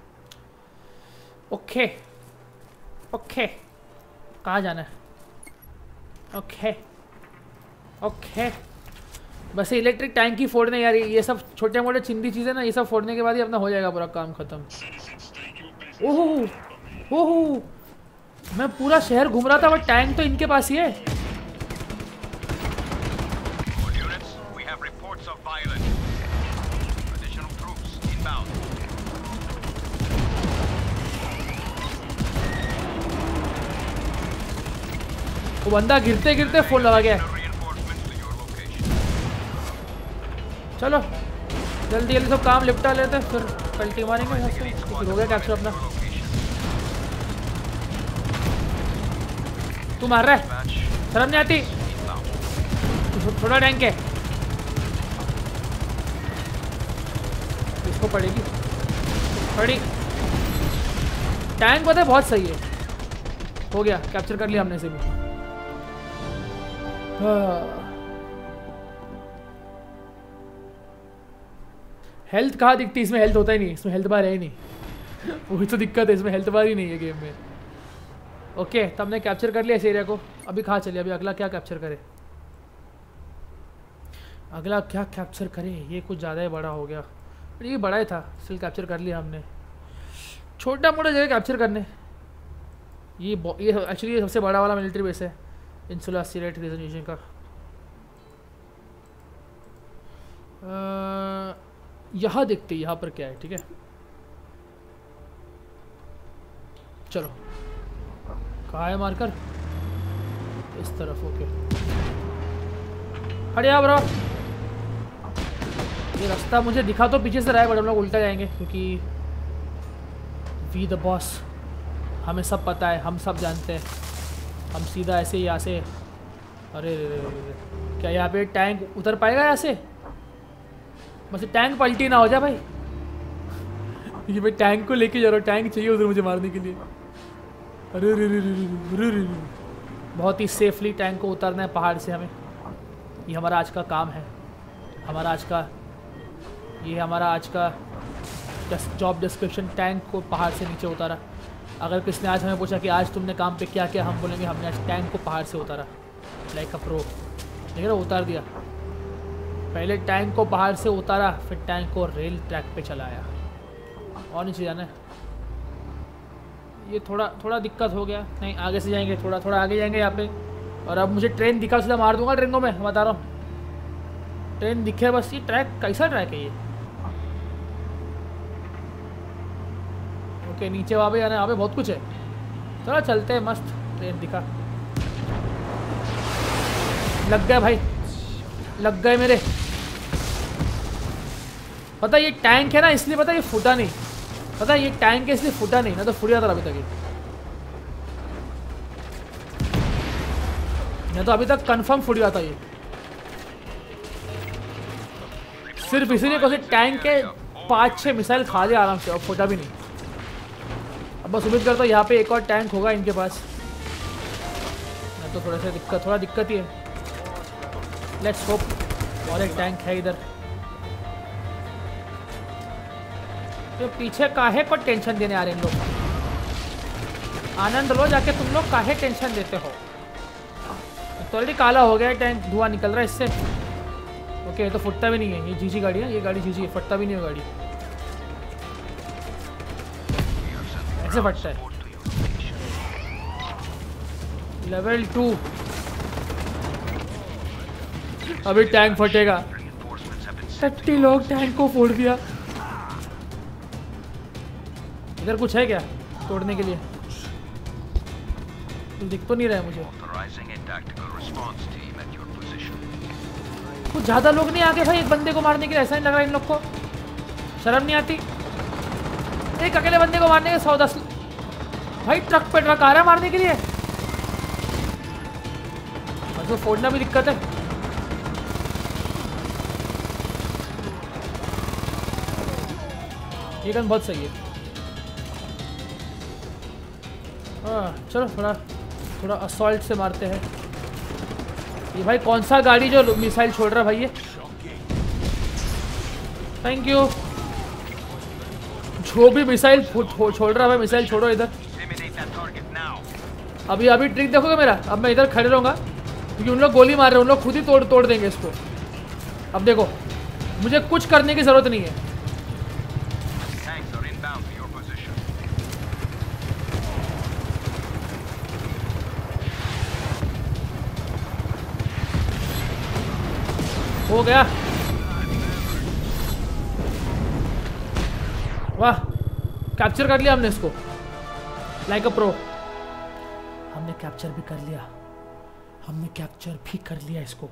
ओके ओके, कहाँ जाना है? ओके ओके, बस इलेक्ट्रिक टैंक ही फोड़ने यार, ये सब छोटे मोटे चिंदी चीज़ें ना, ये सब फोड़ने के बाद ही अपना हो जाएगा पूरा काम खत्म। ओह ओह, मैं पूरा शहर घूम रहा था बट टैंक तो इनके पास ही है। वो बंदा गिरते गिरते फोन लगा गया। चलो जल्दी जल्दी सब काम निपटा लेते फिर पलटी मारेंगे यहाँ से। फिर हो गया कैप्चर अपना। तू मार रहा है, शर्म नहीं आती? थोड़ा टैंक है, इसको पड़ेगी पड़ी। टैंक पता है बहुत सही है। हो गया, कैप्चर कर लिया हमने इसे भी। हेल्थ कहाँ दिखती? इसमें हेल्थ होता ही नहीं, इसमें हेल्थ बार है ही नहीं। वही तो दिक्कत है, इसमें हेल्थ बार ही नहीं है गेम में। ओके तो हमने कैप्चर कर लिया इस एरिया को। अभी कहाँ चले? अभी अगला क्या कैप्चर करे? अगला क्या कैप्चर करे? ये कुछ ज़्यादा ही बड़ा हो गया। ये बड़ा ही था, स्टिल कैप्चर कर लिया हमने। छोटा मोटा जगह कैप्चर करने। ये एक्चुअली ये सबसे बड़ा वाला मिलिट्री बेस है इंसुला सीरेट रीजन का। यहाँ देखते हैं यहाँ पर क्या है। ठीक है चलो, कहाँ है मार्कर? इस तरफ। ओके हटिया ब्रो। ये रास्ता मुझे दिखा तो पीछे से रहा है बट हम लोग उल्टा जाएंगे क्योंकि वी द बॉस, हमें सब पता है, हम सब जानते हैं। हम सीधा ऐसे यहाँ से, अरे क्या यहाँ पे टैंक उतर पाएगा यहाँ से? बस टैंक पलटी ना हो जाए भाई। ये मैं टैंक को लेके जा रहा हूँ, टैंक चाहिए उधर मुझे मारने के लिए। अरे बहुत ही सेफली टैंक को उतरना है पहाड़ से हमें। ये हमारा आज का काम है, हमारा आज का, ये हमारा आज का जॉब डिस्क्रिप्शन। टैंक को पहाड़ से नीचे उतारा। अगर किसने आज हमें पूछा कि आज तुमने काम पे क्या किया, हम बोलेंगे हमने आज टैंक को पहाड़ से उतारा। Like a pro. देखिए ना, उतार दिया। पहले टैंक को पहाड़ से उतारा, फिर टैंक को रेल ट्रैक पे चलाया। और नीचे जाना है। ये थोड़ा दिक्कत हो गया। नहीं आगे से जाएंगे, थोड़ा आगे जाएंगे यहाँ पे। और अब मुझे ट्रेन दिखा सीधा मार दूंगा ट्रेन को। मैं बता रहा हूँ, ट्रेन दिखे बस। ये ट्रैक कैसा ट्रैक है ये? ओके नीचे वहाँ पे जाना है, वहाँ पे बहुत कुछ है। चलो चलते हैं, मस्त ट्रेन दिखा। लग गए भाई, लग गए मेरे। पता ये टैंक है ना, इसलिए पता ये फूटा नहीं। पता ये टैंक है इसलिए फूटा नहीं, ना तो फूट जाता अभी तक। या तो अभी तक कंफर्म फूट जाता ये। सिर्फ इसीलिए कोई टैंक के 5-6 मिसाइल खा लिया आराम से और फूटा भी नहीं। अब बस उम्मीद करता हूँ यहाँ पे एक और टैंक होगा इनके पास। ना तो थोड़ा दिक्कत ही है। Let's hope. और एक टैंक है इधर। तो पीछे काहे को टेंशन देने आ रहे हैं इन लोग? आनंद लो जाके, तुम लोग काहे टेंशन देते हो? तो ऑलरेडी काला हो गया है टैंक, धुआं निकल रहा है इससे। ओके ये तो फुटता भी नहीं है, ये जीजी गाड़ी है, ये गाड़ी जीजी है, फटता भी नहीं है गाड़ी, ऐसे फटता है। लेवल 2 अभी टैंक फटेगा। 30 लोग टैंक को फोड़ दिया। इधर कुछ है क्या तोड़ने के लिए? कुछ दिख तो नहीं रहा है मुझे। कुछ ज्यादा लोग नहीं आगे भाई एक बंदे को मारने के लिए, ऐसा नहीं लग रहा इन लोग को? शर्म नहीं आती? एक अकेले बंदे को मारने के 100-10 भाई ट्रक पे ट्रक आ रहा है मारने के लिए। तो फोड़ना भी दिक्कत है। ये गन बहुत सही है। हाँ चलो थोड़ा असॉल्ट से मारते हैं। ये भाई कौन सा गाड़ी जो मिसाइल छोड़ रहा है भाई? ये थैंक यू। जो भी मिसाइल छोड़ रहा है, मिसाइल छोड़ो इधर। अभी ट्रिक देखोगे मेरा? अब मैं इधर खड़े रहूंगा क्योंकि उन लोग गोली मार रहे हैं, उन लोग खुद ही तोड़ देंगे इसको। अब देखो मुझे कुछ करने की जरूरत नहीं है। हो गया। वाह कैप्चर कर लिया हमने इसको लाइक अ प्रो। हमने कैप्चर भी कर लिया, हमने कैप्चर भी कर लिया इसको।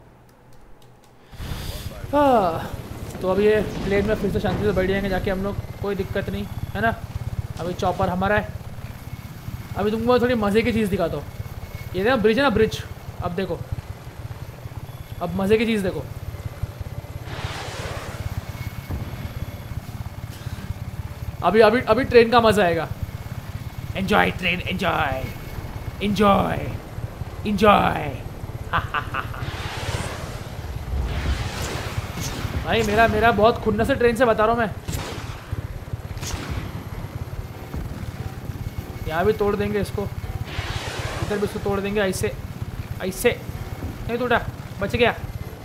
तो अब ये प्लेन में फिर से शांति से बैठ जाएंगे जाके हम लोग, कोई दिक्कत नहीं है ना। अभी चॉपर हमारा है। अभी तुमको थोड़ी मज़े की चीज़ दिखाता हूँ। ये ना ब्रिज है ना, ब्रिज। अब देखो, अब मज़े की चीज़ देखो। अभी ट्रेन का मजा आएगा। Enjoy train, enjoy enjoy enjoy. भाई मेरा बहुत खुन्नस से ट्रेन से बता रहा हूँ मैं। यहाँ भी तोड़ देंगे इसको, इधर भी इसको तोड़ देंगे। ऐसे ऐसे नहीं टूटा, बच गया,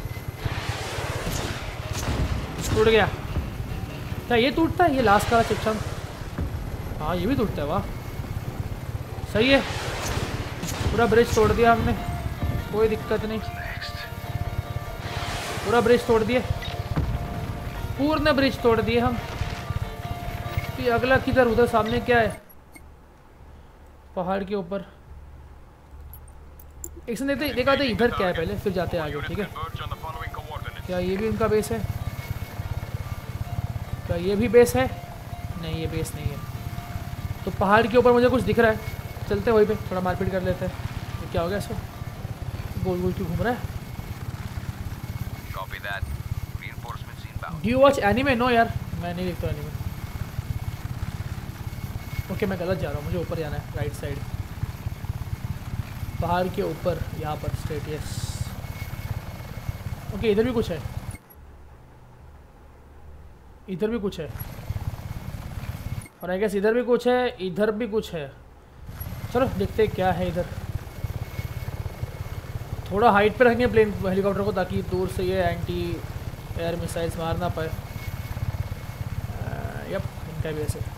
टूट गया। क्या ये टूटता है? ये लास्ट का सेक्शन। हाँ ये भी टूटता है। वाह सही है। पूरा ब्रिज तोड़ दिया हमने, कोई दिक्कत नहीं। पूरा ब्रिज तोड़ दिए, पूर्ण ब्रिज तोड़ दिए हम। तो अगला किधर? उधर सामने क्या है? पहाड़ के ऊपर एक देखा था इधर क्या है पहले, फिर जाते हैं आगे। ठीक है, क्या ये भी उनका बेस है? क्या ये भी बेस है? नहीं ये बेस नहीं है। तो पहाड़ के ऊपर मुझे कुछ दिख रहा है, चलते वहीं पे थोड़ा मारपीट कर लेते हैं। तो क्या हो गया इसको? गोल गोल क्यों घूम रहा है? Do you watch anime? No यार मैं नहीं देखता एनिमे। ओके मैं गलत जा रहा हूँ, मुझे ऊपर जाना है, राइट साइड पहाड़ के ऊपर, यहाँ पर स्ट्रेट। यस ओके, इधर भी कुछ है, इधर भी कुछ है, और आई गेस इधर भी कुछ है, इधर भी कुछ है। चलो देखते हैं क्या है इधर। थोड़ा हाइट पे रखेंगे प्लेन हेलीकॉप्टर को ताकि दूर से ये एंटी एयर मिसाइल्स मार ना पाए। यप इनका भी ऐसे।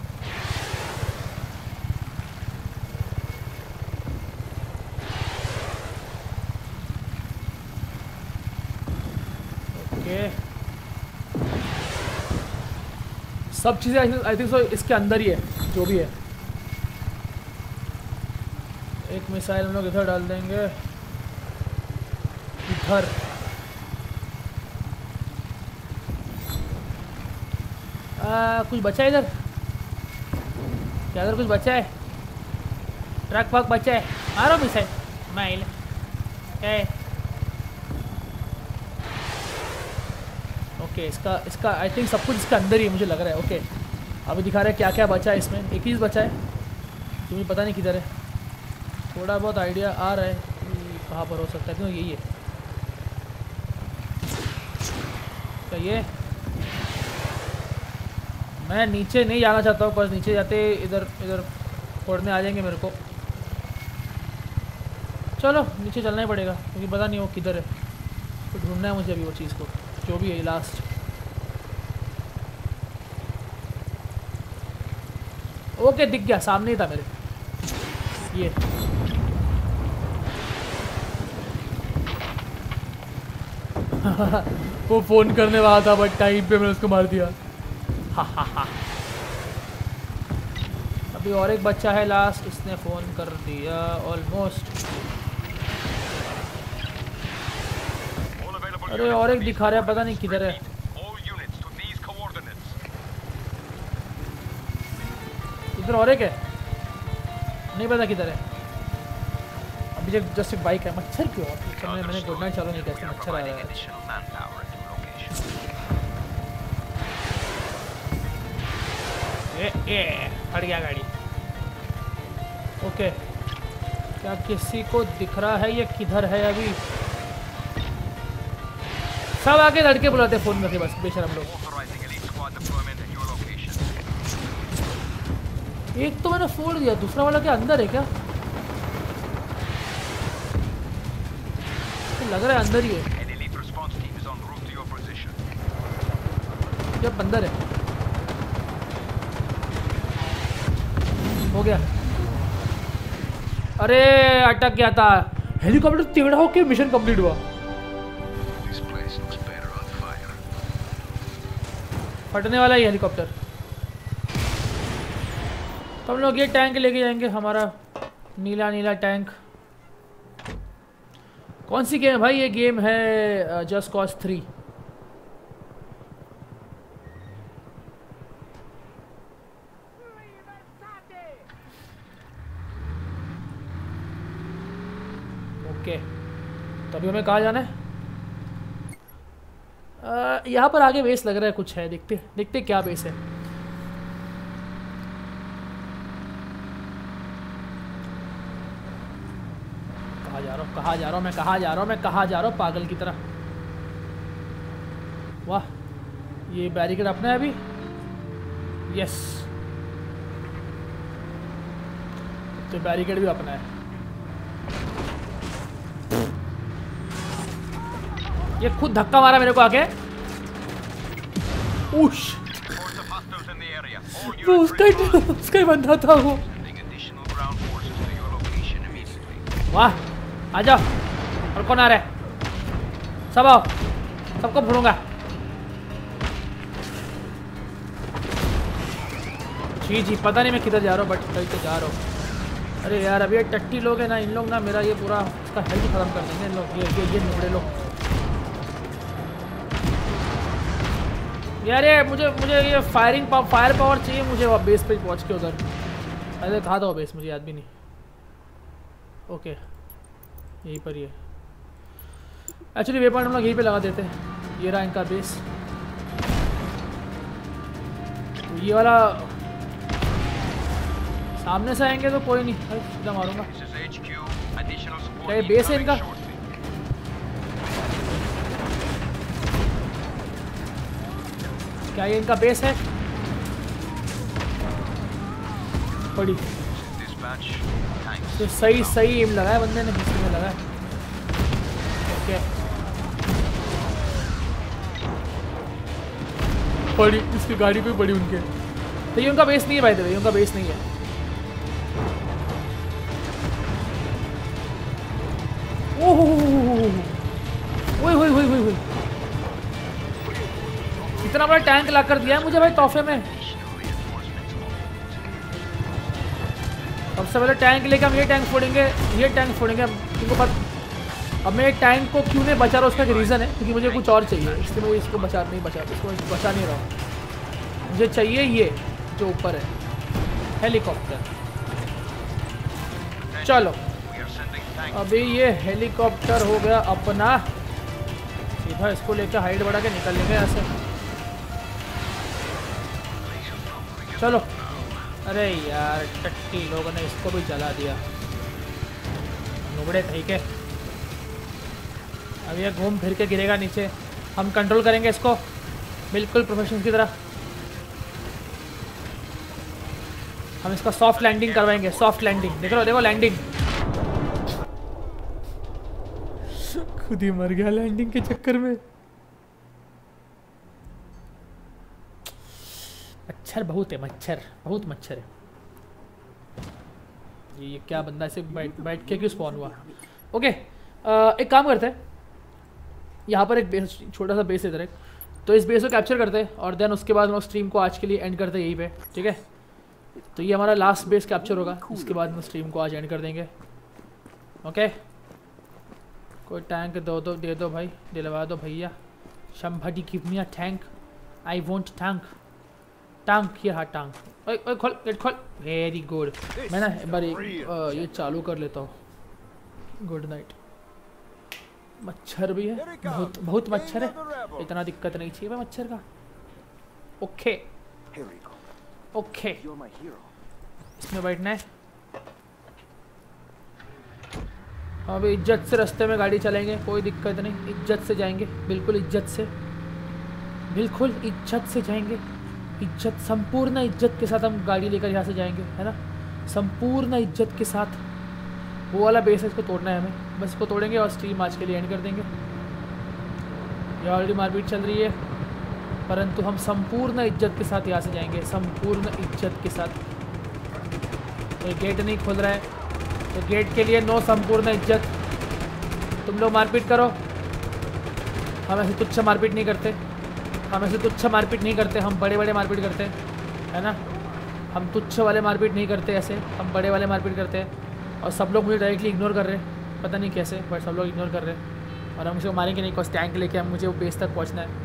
ओके सब चीज़ें आई थिंक सो इसके अंदर ही है, जो भी है। एक मिसाइल हम लोग इधर डाल देंगे, इधर। कुछ बचा है इधर? क्या इधर कुछ बचा है? ट्रक वक बचा है? मारो मिसाइल माइल है। ओके इसका आई थिंक सब कुछ इसका अंदर ही है, मुझे लग रहा है। ओके अभी दिखा रहा है क्या क्या बचा है इसमें। एक चीज़ बचा है जो मुझे पता नहीं किधर है। थोड़ा बहुत आइडिया आ रहा है कहाँ पर हो सकता है, क्यों यही है क्या ये? मैं नीचे नहीं जाना चाहता हूँ, बस नीचे जाते इधर इधर फोड़ने आ जाएंगे मेरे को। चलो नीचे चलना ही पड़ेगा क्योंकि पता नहीं वो किधर है, तो ढूंढना है मुझे अभी वो चीज़ को, जो भी है लास्ट। ओके दिख गया, सामने ही था मेरे ये। वो फ़ोन करने वाला था बट टाइम पे मैंने उसको मार दिया। अभी और एक बच्चा है लास्ट, इसने फ़ोन कर दिया ऑलमोस्ट। अरे और एक दिखा रहा है, पता नहीं किधर है। इधर और एक है, नहीं पता किधर है। अभी जस्ट एक बाइक है। मच्छर क्यों? मैंने गुड नाइट चालू नहीं किया, इसमें मच्छर आ रहा है। हट गया गाड़ी। ओके, क्या किसी को दिख रहा है ये किधर है? अभी सब आके लड़के बुलाते फोन करके, बस बेशरम लोग। एक तो मैंने फोड़ दिया, दूसरा वाला क्या अंदर है क्या? तो लग रहा है अंदर ही है। जब अंदर है हो गया। अरे अटक गया था। हेलीकॉप्टर टेढ़ा होके मिशन कंप्लीट हुआ। फटने वाला ही हेलीकॉप्टर। तो हम लोग ये टैंक लेके जाएंगे, हमारा नीला नीला टैंक। कौन सी गेम है भाई? ये गेम है जस्ट कॉज 3। ओके, तो अभी हमें कहाँ जाना है? यहाँ पर आगे बेस लग रहा है कुछ है, देखते देखते क्या बेस है। कहाँ जा रहा हूँ, कहाँ जा रहा हूँ मैं, कहाँ जा रहा हूँ मैं, कहाँ जा रहा हूँ पागल की तरह। वाह, ये बैरिकेड अपना है अभी। यस, तो बैरिकेड भी अपना है। ये खुद धक्का मारा मेरे को आके। उश, वो उसका ही बंदा था वो। वाह, आ जाओ। और कौन आ रहा है? सब आओ, सबको फोड़ूंगा। जी जी, पता नहीं मैं किधर जा रहा हूँ, बट कहीं तो जा रहा हूँ। अरे यार, अभी ये टट्टी लोग हैं ना, इन लोग ना मेरा ये पूरा उसका हेल्थ खत्म कर देंगे इन लोग। ये नुबड़े लोग यार। ये मुझे ये फायर पावर चाहिए मुझे। वहाँ बेस पे पहुँच के उधर पहले कहा था वो बेस, मुझे याद भी नहीं। ओके, यहीं पर ही है एक्चुअली। वे पॉइंट हम लोग यहीं पे लगा देते हैं। ये रहा इनका बेस। तो ये वाला सामने से आएंगे तो कोई नहीं, सीधा मारूंगा। क्या ये बेस है इनका? क्या ये इनका बेस है? बड़ी तो सही एम लगाया बंदे ने, इसमें लगाया। ओके, बड़ी इसकी गाड़ी कोई बड़ी उनके। तो ये उनका बेस नहीं है भाई, ये उनका बेस नहीं है। ओह, इतना बड़ा टैंक ला कर दिया है मुझे भाई तोहफे में। सबसे पहले टैंक लेके हम ये टैंक फोड़ेंगे, ये टैंक फोड़ेंगे। तुमको पता अब मैं टैंक को क्यों नहीं बचा रहा, उसका एक रीज़न है, क्योंकि मुझे कुछ और चाहिए। इसलिए मैं इसको बचा नहीं रहा हूँ। मुझे चाहिए ये जो ऊपर है, हेलीकॉप्टर। चलो, अभी ये हेलीकॉप्टर हो गया अपना। सीधा इसको लेकर हाइट बढ़ा के निकल लेंगे यहाँ से। चलो। अरे यार, टट्टी लोगों ने इसको भी जला दिया, नुबड़े। ठीक है, अब ये घूम फिर के गिरेगा नीचे। हम कंट्रोल करेंगे इसको बिल्कुल प्रोफेशनल की तरह। हम इसका सॉफ्ट लैंडिंग करवाएंगे, सॉफ्ट लैंडिंग। देखो देखो लैंडिंग, खुद ही मर गया लैंडिंग के चक्कर में। मच्छर बहुत है, मच्छर बहुत मच्छर है। ये क्या बंदा ऐसे बैठ के क्यों स्पॉन हुआ? ओके एक काम करते हैं, यहाँ पर एक बेस, छोटा सा बेस है इधर एक, तो इस बेस को कैप्चर करते हैं और देन उसके बाद हम स्ट्रीम को आज के लिए एंड करते हैं यहीं पे, ठीक है? तो ये हमारा लास्ट बेस कैप्चर होगा, उसके बाद हम स्ट्रीम को आज एंड कर देंगे। ओके कोई टैंक दे दो भाई, दिलवा दो भैया। somebody give me a tank, I want tank, tank here, हाँ टैंक। ओए खोल, गेट खोल, वेरी गुड। मैं ना एक बार ये चालू कर लेता हूँ। Good night. मच्छर भी है, बहुत बहुत मच्छर है, इतना दिक्कत नहीं चाहिए मच्छर का। ओके ओके इसमें बैठना है। अभी इज्जत से रास्ते में गाड़ी चलेंगे, कोई दिक्कत नहीं, इज्जत से जाएंगे, बिल्कुल इज्जत से, बिल्कुल इज्जत से जाएंगे। इज्जत, संपूर्ण इज्जत के साथ हम गाड़ी लेकर यहाँ से जाएंगे, है ना? संपूर्ण इज्जत के साथ। वो वाला बेस है, इसको तोड़ना है हमें, बस इसको तोड़ेंगे और स्ट्रीम आज के लिए एंड कर देंगे। ये ऑलरेडी मारपीट चल रही है, परंतु हम संपूर्ण इज्जत के साथ यहाँ से जाएंगे, संपूर्ण इज्जत के साथ। तो गेट नहीं खुल रहा है, तो गेट के लिए नो संपूर्ण इज्जत। तुम लोग मारपीट करो, हम ऐसे तुच्छ मारपीट नहीं करते, हम ऐसे तुच्छ मारपीट नहीं करते, हम बड़े बड़े मारपीट करते हैं, है ना? हम तुच्छ वाले मारपीट नहीं करते, ऐसे हम बड़े वाले मारपीट करते हैं। और सब लोग मुझे डायरेक्टली इग्नोर कर रहे हैं, पता नहीं कैसे, बट सब लोग इग्नोर कर रहे हैं। और हम उसे मारेंगे नहीं, बस टैंक लेके हम, मुझे वो बेस तक पहुंचना है।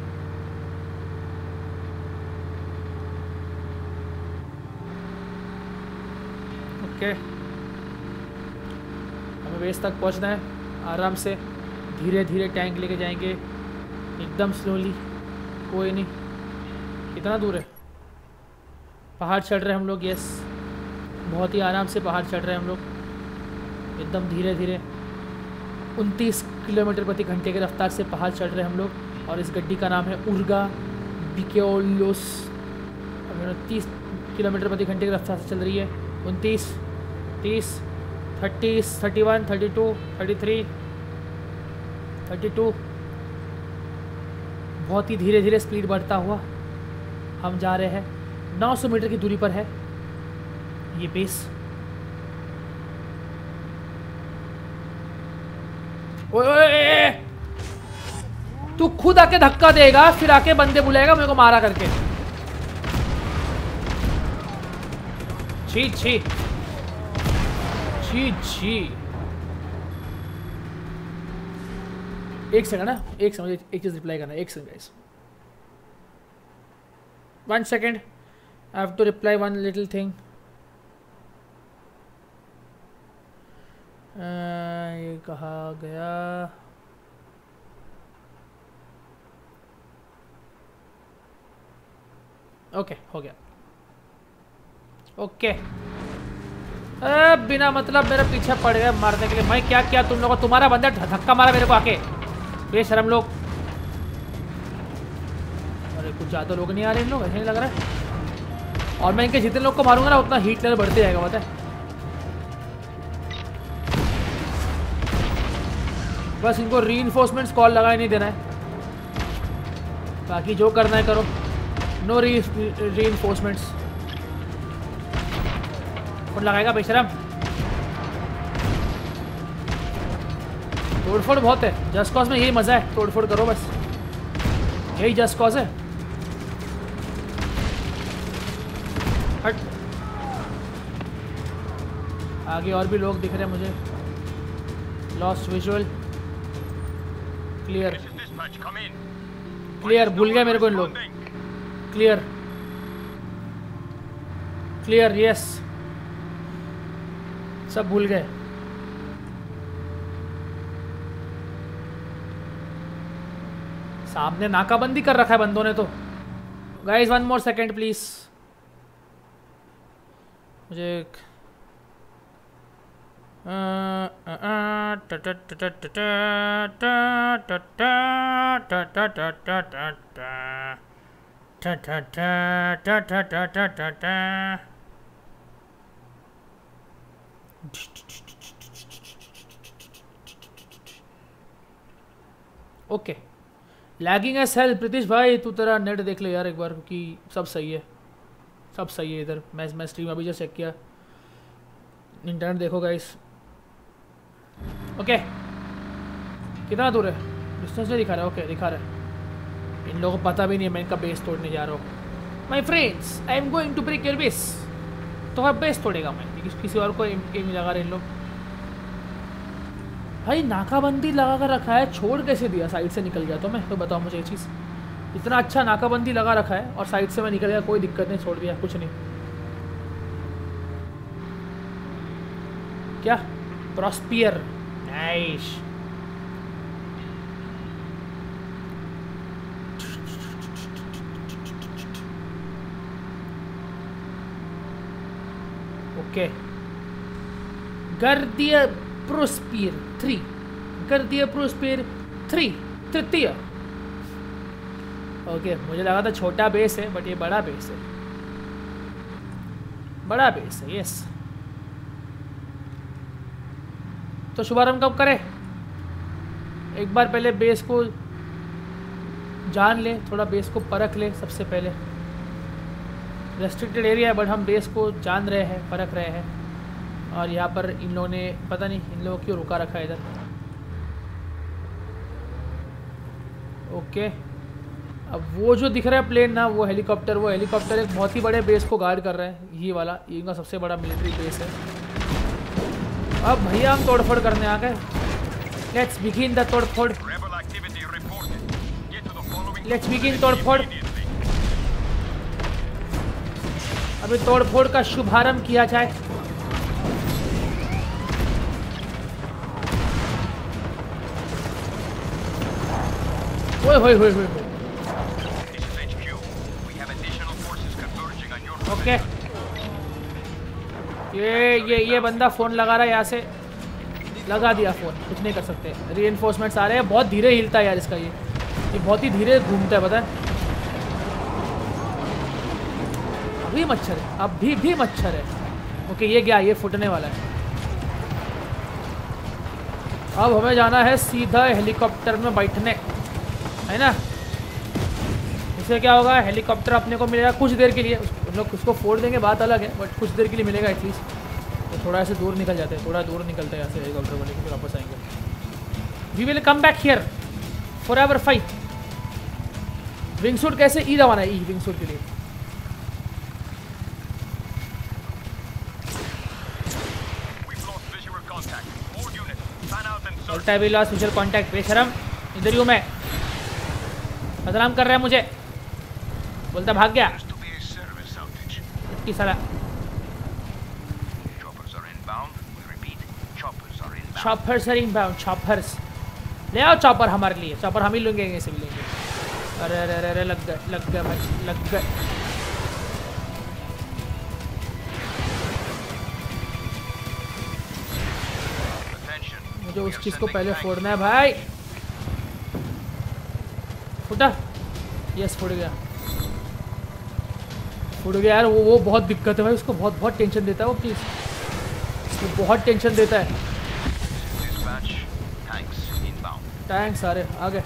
ओके हमें बेस तक पहुंचना है, आराम से धीरे धीरे टैंक लेके जाएंगे, एकदम स्लोली, कोई नहीं। कितना दूर है? पहाड़ चढ़ रहे हैं हम लोग, यस, बहुत ही आराम से पहाड़ चढ़ रहे हैं हम लोग, एकदम धीरे धीरे। 29 किलोमीटर प्रति घंटे की रफ्तार से पहाड़ चढ़ रहे हैं हम लोग। और इस गड्डी का नाम है उर्गा बिकेओलोस। 30 किलोमीटर प्रति घंटे की रफ्तार से चल रही है। 29, 30, 30, 31, 32, 33, 32। बहुत ही धीरे धीरे स्पीड बढ़ता हुआ हम जा रहे हैं। 900 मीटर की दूरी पर है ये बेस। ओए तू खुद आके धक्का देगा, फिर आके बंदे बुलाएगा मेरे को मारा करके। छी छी छी छी। एक सेकंड ना, एक सेकंड, एक चीज रिप्लाई करना, एक second guys, 1 second, I have to reply one little thing. ये कहा गया, ओके हो गया। ओके बिना मतलब मेरे पीछे पड़ गए मारने के लिए। मैं क्या किया तुम लोगों? तुम्हारा बंदा धक्का मारा मेरे को आके, बेशरम लोग। अरे कुछ ज़्यादा लोग नहीं आ रहे इन लोग, ऐसे नहीं लग रहा है। और मैं इनके जितने लोग को मारूंगा ना उतना हीट लेवल बढ़ते जाएगा, पता है? बस इनको रीइंफोर्समेंट्स कॉल लगा ही नहीं देना है, बाकी जो करना है करो। No reinforcements. कौन लगाएगा बेशरम? तोड़फोड़ बहुत है जस्ट कॉज में, यही मजा है, तोड़फोड़ करो बस, यही जस्ट कॉज है। हट, आगे और भी लोग दिख रहे हैं मुझे। लॉस्ट विजुअल, क्लियर क्लियर, भूल गए मेरे को इन लोग। क्लियर क्लियर, यस, सब भूल गए। सामने नाकाबंदी कर रखा है बंदों ने तो। गाइस 1 मोर सेकेंड प्लीज, मुझे okay, lagging as hell. Pritish भाई तू तेरा नेट देख ले यार एक बार, क्योंकि सब सही है, सब सही है इधर। मैं स्ट्रीम अभी जस्ट चेक किया, इंटरनेट देखो गाइस। ओके, कितना दूर है? डिस्टेंस नहीं दिखा रहा है। ओके दिखा रहा है। इन लोगों को पता भी नहीं है मैं इनका बेस तोड़ने जा रहा हूँ। My friends, I am going to break your base. तो अब बेस तोड़ेगा मैं, किसी और को एम लगा रहे इन लोग। भाई नाकाबंदी लगा कर रखा है, छोड़ कैसे दिया? साइड से निकल गया तो मैं, तो बताओ मुझे ये चीज़। इतना अच्छा नाकाबंदी लगा रखा है और साइड से मैं निकल गया, कोई दिक्कत नहीं, छोड़ दिया, कुछ नहीं। क्या प्रॉस्पियर, नाइस। ओके, गर्दिया प्रोस्पियर 3, गर्दिया प्रोस्पियर 3, तृतीय। ओके, मुझे लगा था छोटा बेस है, बट ये बड़ा बेस है, बड़ा बेस है। यस, तो शुभारंभ कब करें? एक बार पहले बेस को जान ले, थोड़ा बेस को परख ले सबसे पहले। रेस्ट्रिक्टेड एरिया है बट हम बेस को जान रहे हैं, परख रहे हैं। और यहाँ पर इन लोगों ने पता नहीं इन लोगों क्यों रुका रखा है इधर। ओके, अब वो जो दिख रहा है प्लेन ना, वो हेलीकॉप्टर, वो हेलीकॉप्टर एक बहुत ही बड़े बेस को गार्ड कर रहा है। ये वाला इनका सबसे बड़ा मिलिट्री बेस है। अब भैया हम तोड़फोड़ करने आ गए। लेट्स बिगिन द तोड़फोड़, लेट्स बिगिन तोड़फोड़। अभी तोड़फोड़ का शुभारंभ किया जाए। ओए होए होए होए। ओके, ये बंदा फोन लगा रहा है, यहाँ से लगा दिया फोन, कुछ नहीं कर सकते। रीइंफोर्समेंट्स आ रहे हैं, बहुत धीरे हिलता है यार इसका, ये बहुत ही धीरे घूमता है, पता है। अभी मच्छर है, अभी भी मच्छर है। ओके, ये गया, ये फुटने वाला है। अब हमें जाना है सीधा हेलीकॉप्टर में बैठने, है ना। इससे क्या होगा, हेलीकॉप्टर अपने को मिलेगा कुछ देर के लिए। हम लोग उसको फोड़ देंगे, बात अलग है, बट कुछ देर के लिए मिलेगा एटलीस्ट। तो थोड़ा ऐसे दूर निकल जाते हैं, थोड़ा दूर निकलते हैं यहाँ से हेलीकॉप्टर वाले, फिर वापस आएंगे। We will come back here for ever fight. Wingsuit कैसे ई दबाना है? ई विंगसूट के लिए विजुअल कांटेक्ट। बेशरम, इधर ही हूँ मैं, बदनाम कर रहा है मुझे, बोलता भाग गया साला। चॉपर्स आर इनबाउंड, चॉपर्स ले आओ, चॉपर हमारे लिए, चॉपर हम ही लेंगे, ऐसे भी लेंगे। अरे अरे अरे, लग गए लग गए भाई, लग गए। मुझे उस चीज़ को पहले फोड़ना है भाई। फुटा, यस फुट गया, फुट गया यार। वो बहुत दिक्कत है भाई, उसको बहुत टेंशन देता है वो चीज़, उसको बहुत टेंशन देता है। टैंक्स सारे आ गए।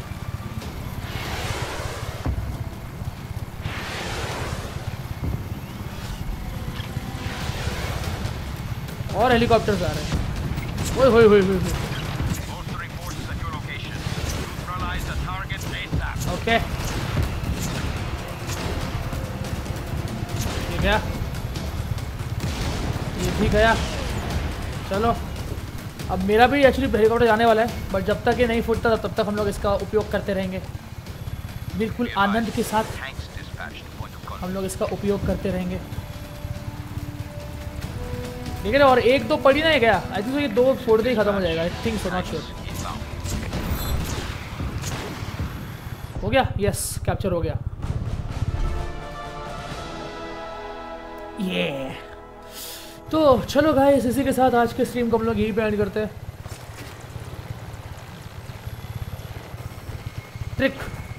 और हेलीकॉप्टर्स आ रहे हैं। ओए होए होए होए। ओके, ये गया, ये भी गया। चलो, अब मेरा भी एक्चुअली हेलीकॉप्टर जाने वाला है, बट जब तक ये नहीं फूटता तब तक हम लोग इसका उपयोग करते रहेंगे, बिल्कुल आनंद के साथ हम लोग इसका उपयोग करते रहेंगे। ठीक है ना। और एक दो पड़ी ना गया, आई थिंक ये दो फोड़ते ही खत्म हो जाएगा। I think so, not sure. हो गया, यस कैप्चर हो गया। ये तो चलो गाइस, इसी के साथ आज के स्ट्रीम को हम लोग यहीं पे एंड करते हैं। ट्रिक,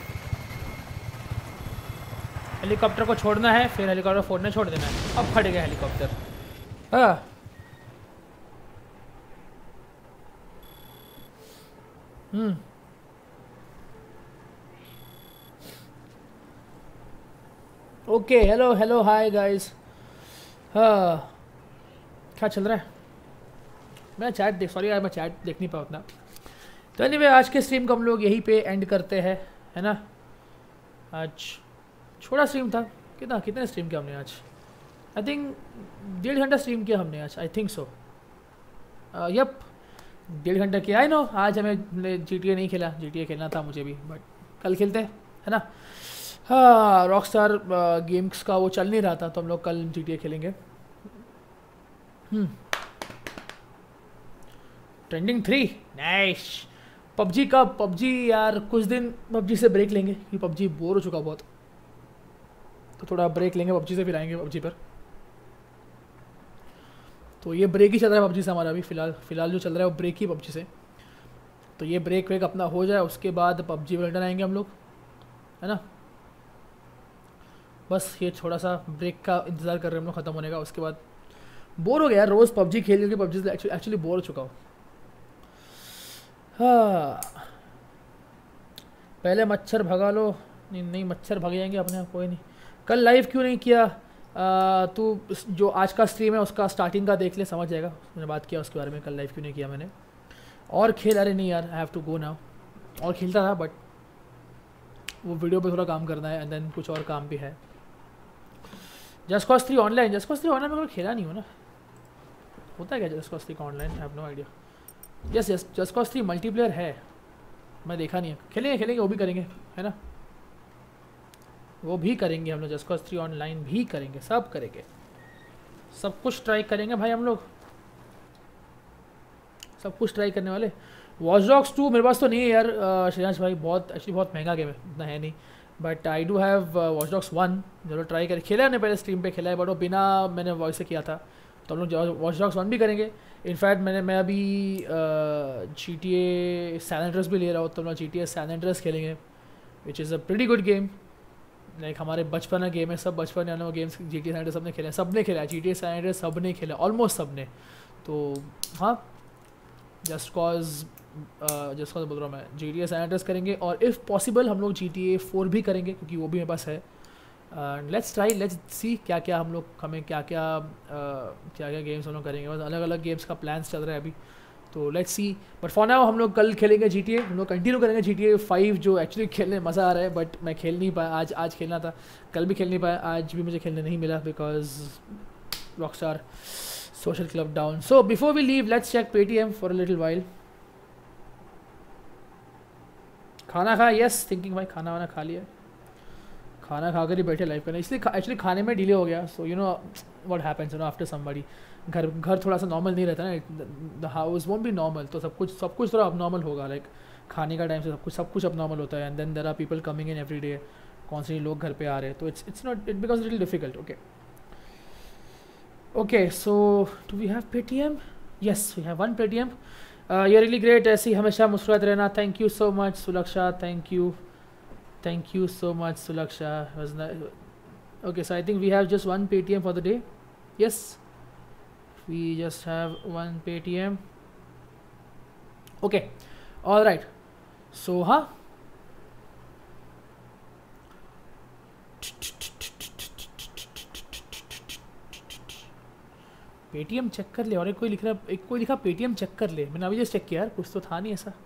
हेलीकॉप्टर को छोड़ना है, फिर हेलीकॉप्टर फोड़ने छोड़ देना है। अब फट गया हेलीकॉप्टर। हाँ, okay, hello hello hi guys. हाँ, क्या चल रहा है? मैं चैट देख, सॉरी यार मैं चैट देख नहीं पाया उतना। तो एनीवे आज के स्ट्रीम को हम लोग यहीं पे एंड करते हैं, है ना। आज छोटा स्ट्रीम था, कितने स्ट्रीम किया हमने आज? आई थिंक 1.5 घंटा स्ट्रीम किया हमने आज, आई थिंक सो। यप 1.5 घंटा किया। आई नो आज हमें GTA नहीं खेला, GTA खेलना था मुझे भी, बट कल खेलते हैं, है ना। हाँ, रॉकस्टार गेम्स का वो चल नहीं रहा था तो हम लोग कल GTA खेलेंगे। Trending 3 nice. पबजी का पबजी यार कुछ दिन पबजी से ब्रेक लेंगे क्योंकि पबजी बोर हो चुका बहुत, तो थोड़ा ब्रेक लेंगे पबजी से, फिर आएंगे पबजी पर। तो ये ब्रेक ही चल रहा है पबजी से हमारा अभी फ़िलहाल जो चल रहा है वो ब्रेक ही पबजी से। तो ये ब्रेक वेक अपना हो जाए उसके बाद पबजी में रिटर्न आएंगे हम लोग, है ना। बस ये थोड़ा सा ब्रेक का इंतज़ार कर रहे हैं हम लोग ख़त्म होने का। उसके बाद बोर हो गया यार, रोज़ पबजी खेल के पबजी से एक्चुअली बोर हो चुका हूँ। हाँ, पहले मच्छर भगा लो। नहीं मच्छर भग जाएंगे अपने आप, कोई नहीं। कल लाइव क्यों नहीं किया? तू जो आज का स्ट्रीम है उसका स्टार्टिंग का देख ले, समझ जाएगा। मैंने बात किया उसके बारे में, कल लाइव क्यों नहीं किया मैंने। और खेल, अरे नहीं यार I have to go now. और खेलता था बट वो वीडियो पे थोड़ा काम करना है एंड देन कुछ और काम भी है। Just Cause 3 online, Just Cause 3 online में खेला नहीं हो ना, होता है क्या जस्ट कॉज 3 का online? I have no idea. Yes Just Cause 3 multiplayer है, मैं देखा नहीं है। खेलेंगे वो भी करेंगे, है ना, वो भी करेंगे हम लोग। जस्ट कॉज 3 ऑनलाइन भी करेंगे, सब करेंगे, सब कुछ ट्राई करेंगे भाई हम लोग, सब कुछ ट्राई करने वाले। वॉच डॉग्स 2 मेरे पास तो नहीं है यार श्रेयांश भाई, बहुत एक्चुअली बहुत महंगा गेम है, इतना है नहीं। But I do have watch डॉग्स 1, जरूर ट्राई करें। खेला है पहले स्ट्रीम पे खेला है बट वो बिना मैंने वॉइस से किया था, तो हम लोग वॉच डॉग्स 1 भी करेंगे। इनफैक्ट मैं अभी GTA सैन एंड्रेस भी ले रहा हूँ, तो हम लोग GTA सैन एंड्रेस खेलेंगे, which is a pretty good game. Like हमारे बचपन का गेम है, सब बचपन वाले गेम्स GTA सैन एंड्रेस सबने खेला है, GTA सैन एंड्रेस सबने खेला, ऑलमोस्ट सबने। तो हाँ, जस्ट कॉज बोल रहा हूँ मैं, GTA सैन एंड्रेस करेंगे और इफ़ पॉसिबल हम लोग GTA 4 भी करेंगे क्योंकि वो भी मेरे पास है। लेट्स ट्राई, लेट्स सी क्या क्या गेम्स हम लोग करेंगे। बस अलग अलग गेम्स का प्लान्स चल रहा है अभी, तो let's see. But for now हम लोग कल खेलेंगे GTA, हम लोग कंटिन्यू करेंगे GTA 5 जो एक्चुअली खेलने में मज़ा आ रहा है, बट मैं खेल नहीं पाया आज खेलना था, कल भी खेल नहीं पाया, आज भी मुझे खेलने नहीं मिला because Rockstar Social Club down. So before we leave let's check Paytm for a little while. खाना खा? यस थिंकिंग भाई, खाना वाना खा लिया, खाना खा कर ही बैठे लाइव करने, इसलिए एक्चुअली खाने में डिले हो गया। So you know what happens, you know after somebody, घर थोड़ा सा नॉर्मल नहीं रहता ना, the house won't be normal, तो सब कुछ थोड़ा अब नॉर्मल होगा। लाइक खाने का टाइम से सब कुछ अब नॉर्मल होता है and then there are people coming in every day, constantly लोग घर पे आ रहे हैं, तो it's not, it becomes little difficult. Okay so do we have Paytm? Yes we have 1 Paytm। You really great, ऐसे ही हमेशा मुस्कुराते रहना। Thank you so much Sulaksha, thank you so much Sulaksha, was nice. Okay, so I think we have just 1 Paytm for the day. Yes, we just have 1 Paytm. Okay, all right, so Paytm check कर ले। और एक कोई लिखा Paytm चेक कर ले, मैंने अभी जस्ट चेक किया यार, कुछ तो था नहीं ऐसा।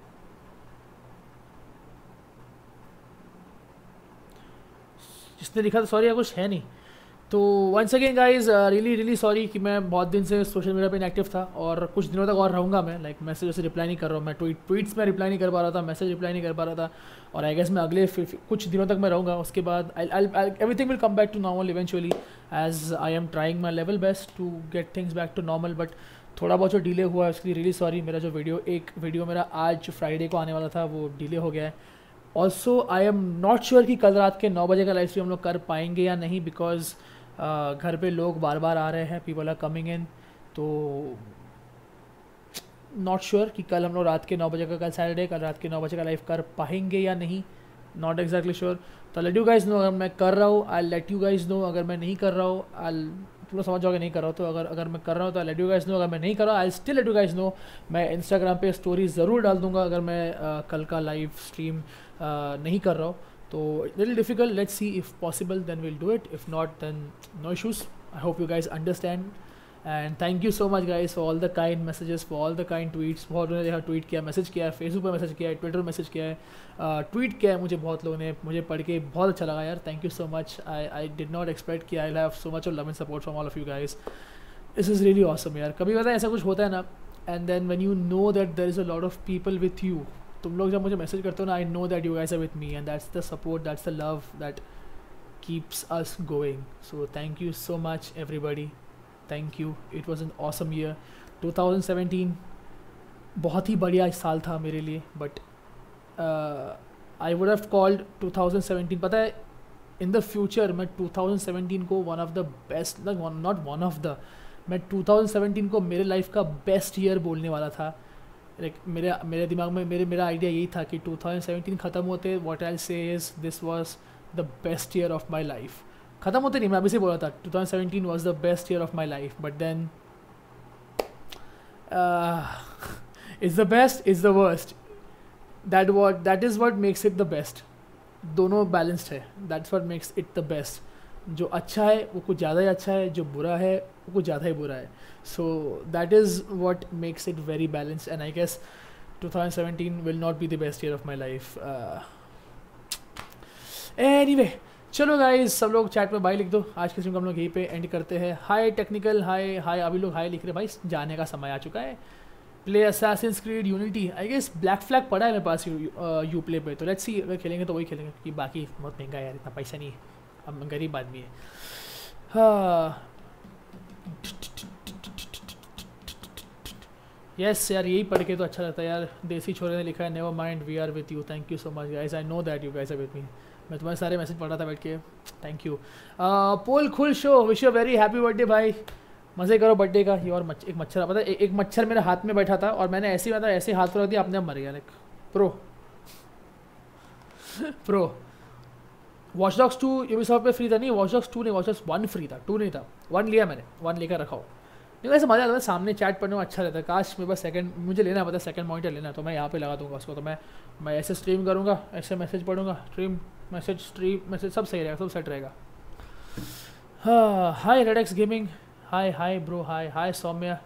जिसने लिखा था सॉरी, या कुछ है नहीं। तो once again guys really sorry कि मैं बहुत दिन से सोशल मीडिया पे इनएक्टिव था और कुछ दिनों तक और रहूँगा मैं। लाइक मैसेज से रिप्लाई नहीं कर रहा हूँ मैं, ट्वीट्स में रिप्लाई नहीं कर पा रहा था, मैसेज रिप्लाई नहीं कर पा रहा था, और आई गेस मैं अगले कुछ दिनों तक मैं रहूँगा। उसके बाद everything will come back to normal eventually, as I am trying my level best to get things back to normal. But थोड़ा बहुत जो डिले हुआ है उसके लिए रियली सॉरी। मेरा जो वीडियो मेरा आज फ्राइडे को आने वाला था वो डिले हो गया है। Also I am not sure कि कल रात के 9 बजे का लाइव स्ट्रीम हम लोग कर पाएंगे या नहीं, बिकॉज घर पे लोग बार बार आ रहे हैं, पीपल आर कमिंग इन, तो नॉट श्योर कि कल हम लोग रात के 9 बजे का, कल सैटरडे कल रात के 9 बजे का लाइव कर पाएंगे या नहीं, नॉट एग्जैक्टली श्योर। तो लेट यू गाइज नो अगर मैं कर रहा हूँ, I let you guys know, अगर मैं नहीं कर रहा हूँ आई तुम लोग समझ जाओगे नहीं कर रहा हूँ, तो अगर मैं कर रहा हूँ तो लेट यू गाइस नो, अगर मैं नहीं कर रहा I still let you guys know. मैं इंस्टाग्राम पे स्टोरी ज़रूर डाल दूंगा अगर मैं कल का लाइव स्ट्रीम नहीं कर रहा हूँ, तो little difficult, let's see if possible then will do it, if not then no issues. I hope you guys understand and thank you so much guys for all the kind messages, for all the kind tweets. बहुत लोगों ने देखा ट्वीट किया, मैसेज किया है, फेसबुक पे मैसेज किया है, ट्विटर मैसेज किया है, ट्वीट किया है मुझे बहुत लोगों ने, मुझे पढ़ के बहुत अच्छा लगा यार, thank you so much. I did not expect कि I have so much of love and support from all of you guys, this is really awesome यार। कभी पता है ऐसा कुछ होता है ना, and then when you know that there is a lot of people with you, तुम लोग जब मुझे मैसेज करते हो ना, I know that you guys are with me and that's the support, that's the love that keeps us going. So thank you so much everybody, thank you, it was an awesome year 2017, बहुत ही बढ़िया साल था मेरे लिए, but I would have called 2017, पता है इन द फ्यूचर मैं 2017 को one of the best, not one of the, मैं 2017 को मेरे लाइफ का बेस्ट ईयर बोलने वाला था। लाइक मेरे दिमाग में मेरा आइडिया यही था कि 2017 ख़त्म होते what I say is this was the best year of my life. ख़त्म होते नहीं, मैं अभी से बोला था 2017 was the best year of my life, but then it's the best, it's the worst, that is what makes it the best, दोनों balanced है, that's what makes it the best। जो अच्छा है वो कुछ ज़्यादा ही अच्छा है, जो बुरा है वो कुछ ज़्यादा ही बुरा है, so that is what makes it very balanced, and I guess 2017 will not be the best year of my life। Anyway चलो गाइस, सब लोग चैट में बाय लिख दो, आज के स्ट्रीम को हम लोग यहीं पे एंड करते हैं। हाय टेक्निकल, हाय हाय, अभी लोग हाय लिख रहे, भाई जाने का समय आ चुका है। Play Assassin's Creed Unity, I guess Black Flag पड़ा है मेरे पास यू प्ले पे, तो लेट्स सी अगर खेलेंगे तो वही खेलेंगे, क्योंकि बाकी बहुत महंगा है यार, इतना पैसा नहीं है, हम गरीब आदमी है। हाँ यस यार, यही पढ़ के तो अच्छा लगता है यार। देसी छोरे ने लिखा है never mind we are with you, thank you so much guys, I know that you guys are with me. मैं तुम्हारे सारे मैसेज पढ़ रहा था बैठ के, थैंक यू। पोल खुल शो, wish you very happy birthday भाई, मज़े करो बर्थडे का। ये और एक मच्छर, पता है एक मच्छर मेरे हाथ में बैठा था और मैंने ऐसे मतलब ऐसे हाथ पर रख दिया, अपने आप मर गया। Like pro Watch Dogs 2 Ubisoft पे फ्री था, नहीं वॉच डॉग्स 2 नहीं, वॉच डॉग्स 1 फ्री था, 2 नहीं था, 1 लिया मैंने, 1 लेकर रखा हो। नहीं वैसे मज़ा आता है, सामने चैट पढ़ने में अच्छा रहता है। काश मेरे पास सेकंड, मुझे लेना पता है सेकंड मॉनिटर लेना, तो मैं यहाँ पे लगा दूंगा उसको, तो मैं ऐसे स्ट्रीम करूँगा, ऐसे मैसेज पढ़ूंगा, स्ट्रीम मैसेज सब सही रहेगा, सब सेट रहेगा। हाँ hi Redex gaming, hi bro, hi Saumya.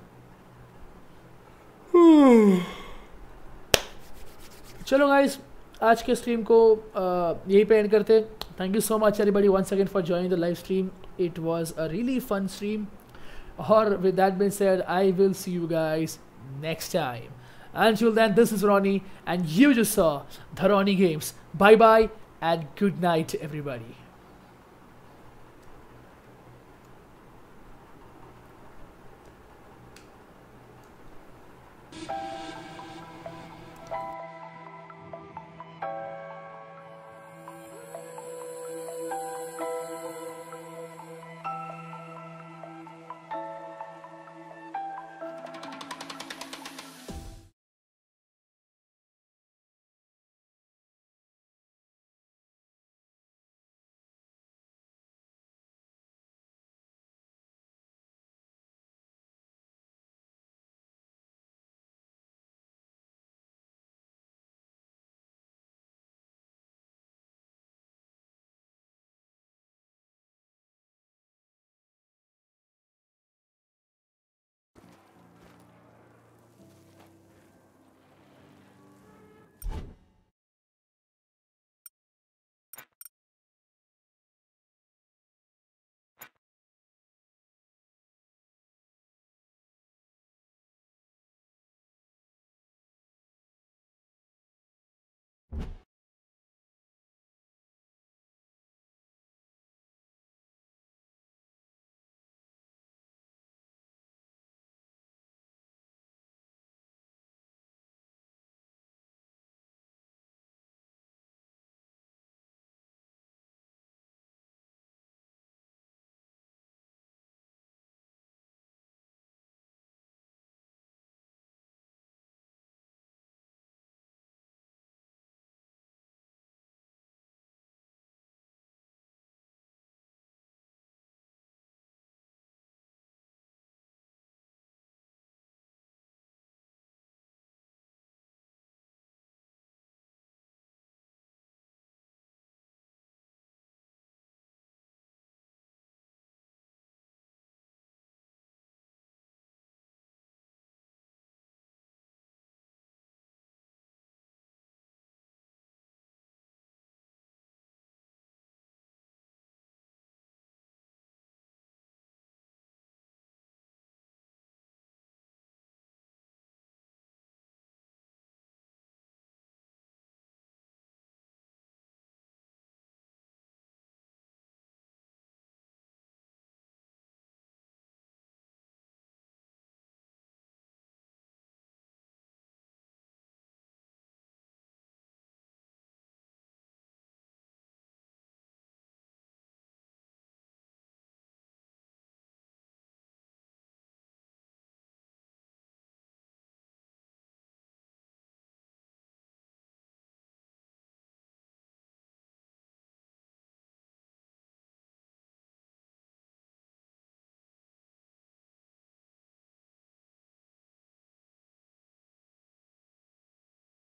चलो गाइस, आज के स्ट्रीम को यहीं पे एंड करते। Thank you so much everybody once again for joining the live stream, it was a really fun stream. और with that being said, I will see you guys next time. Until then, this is Ronnie, and you just saw the Ronnie Games. Bye bye, and good night, everybody.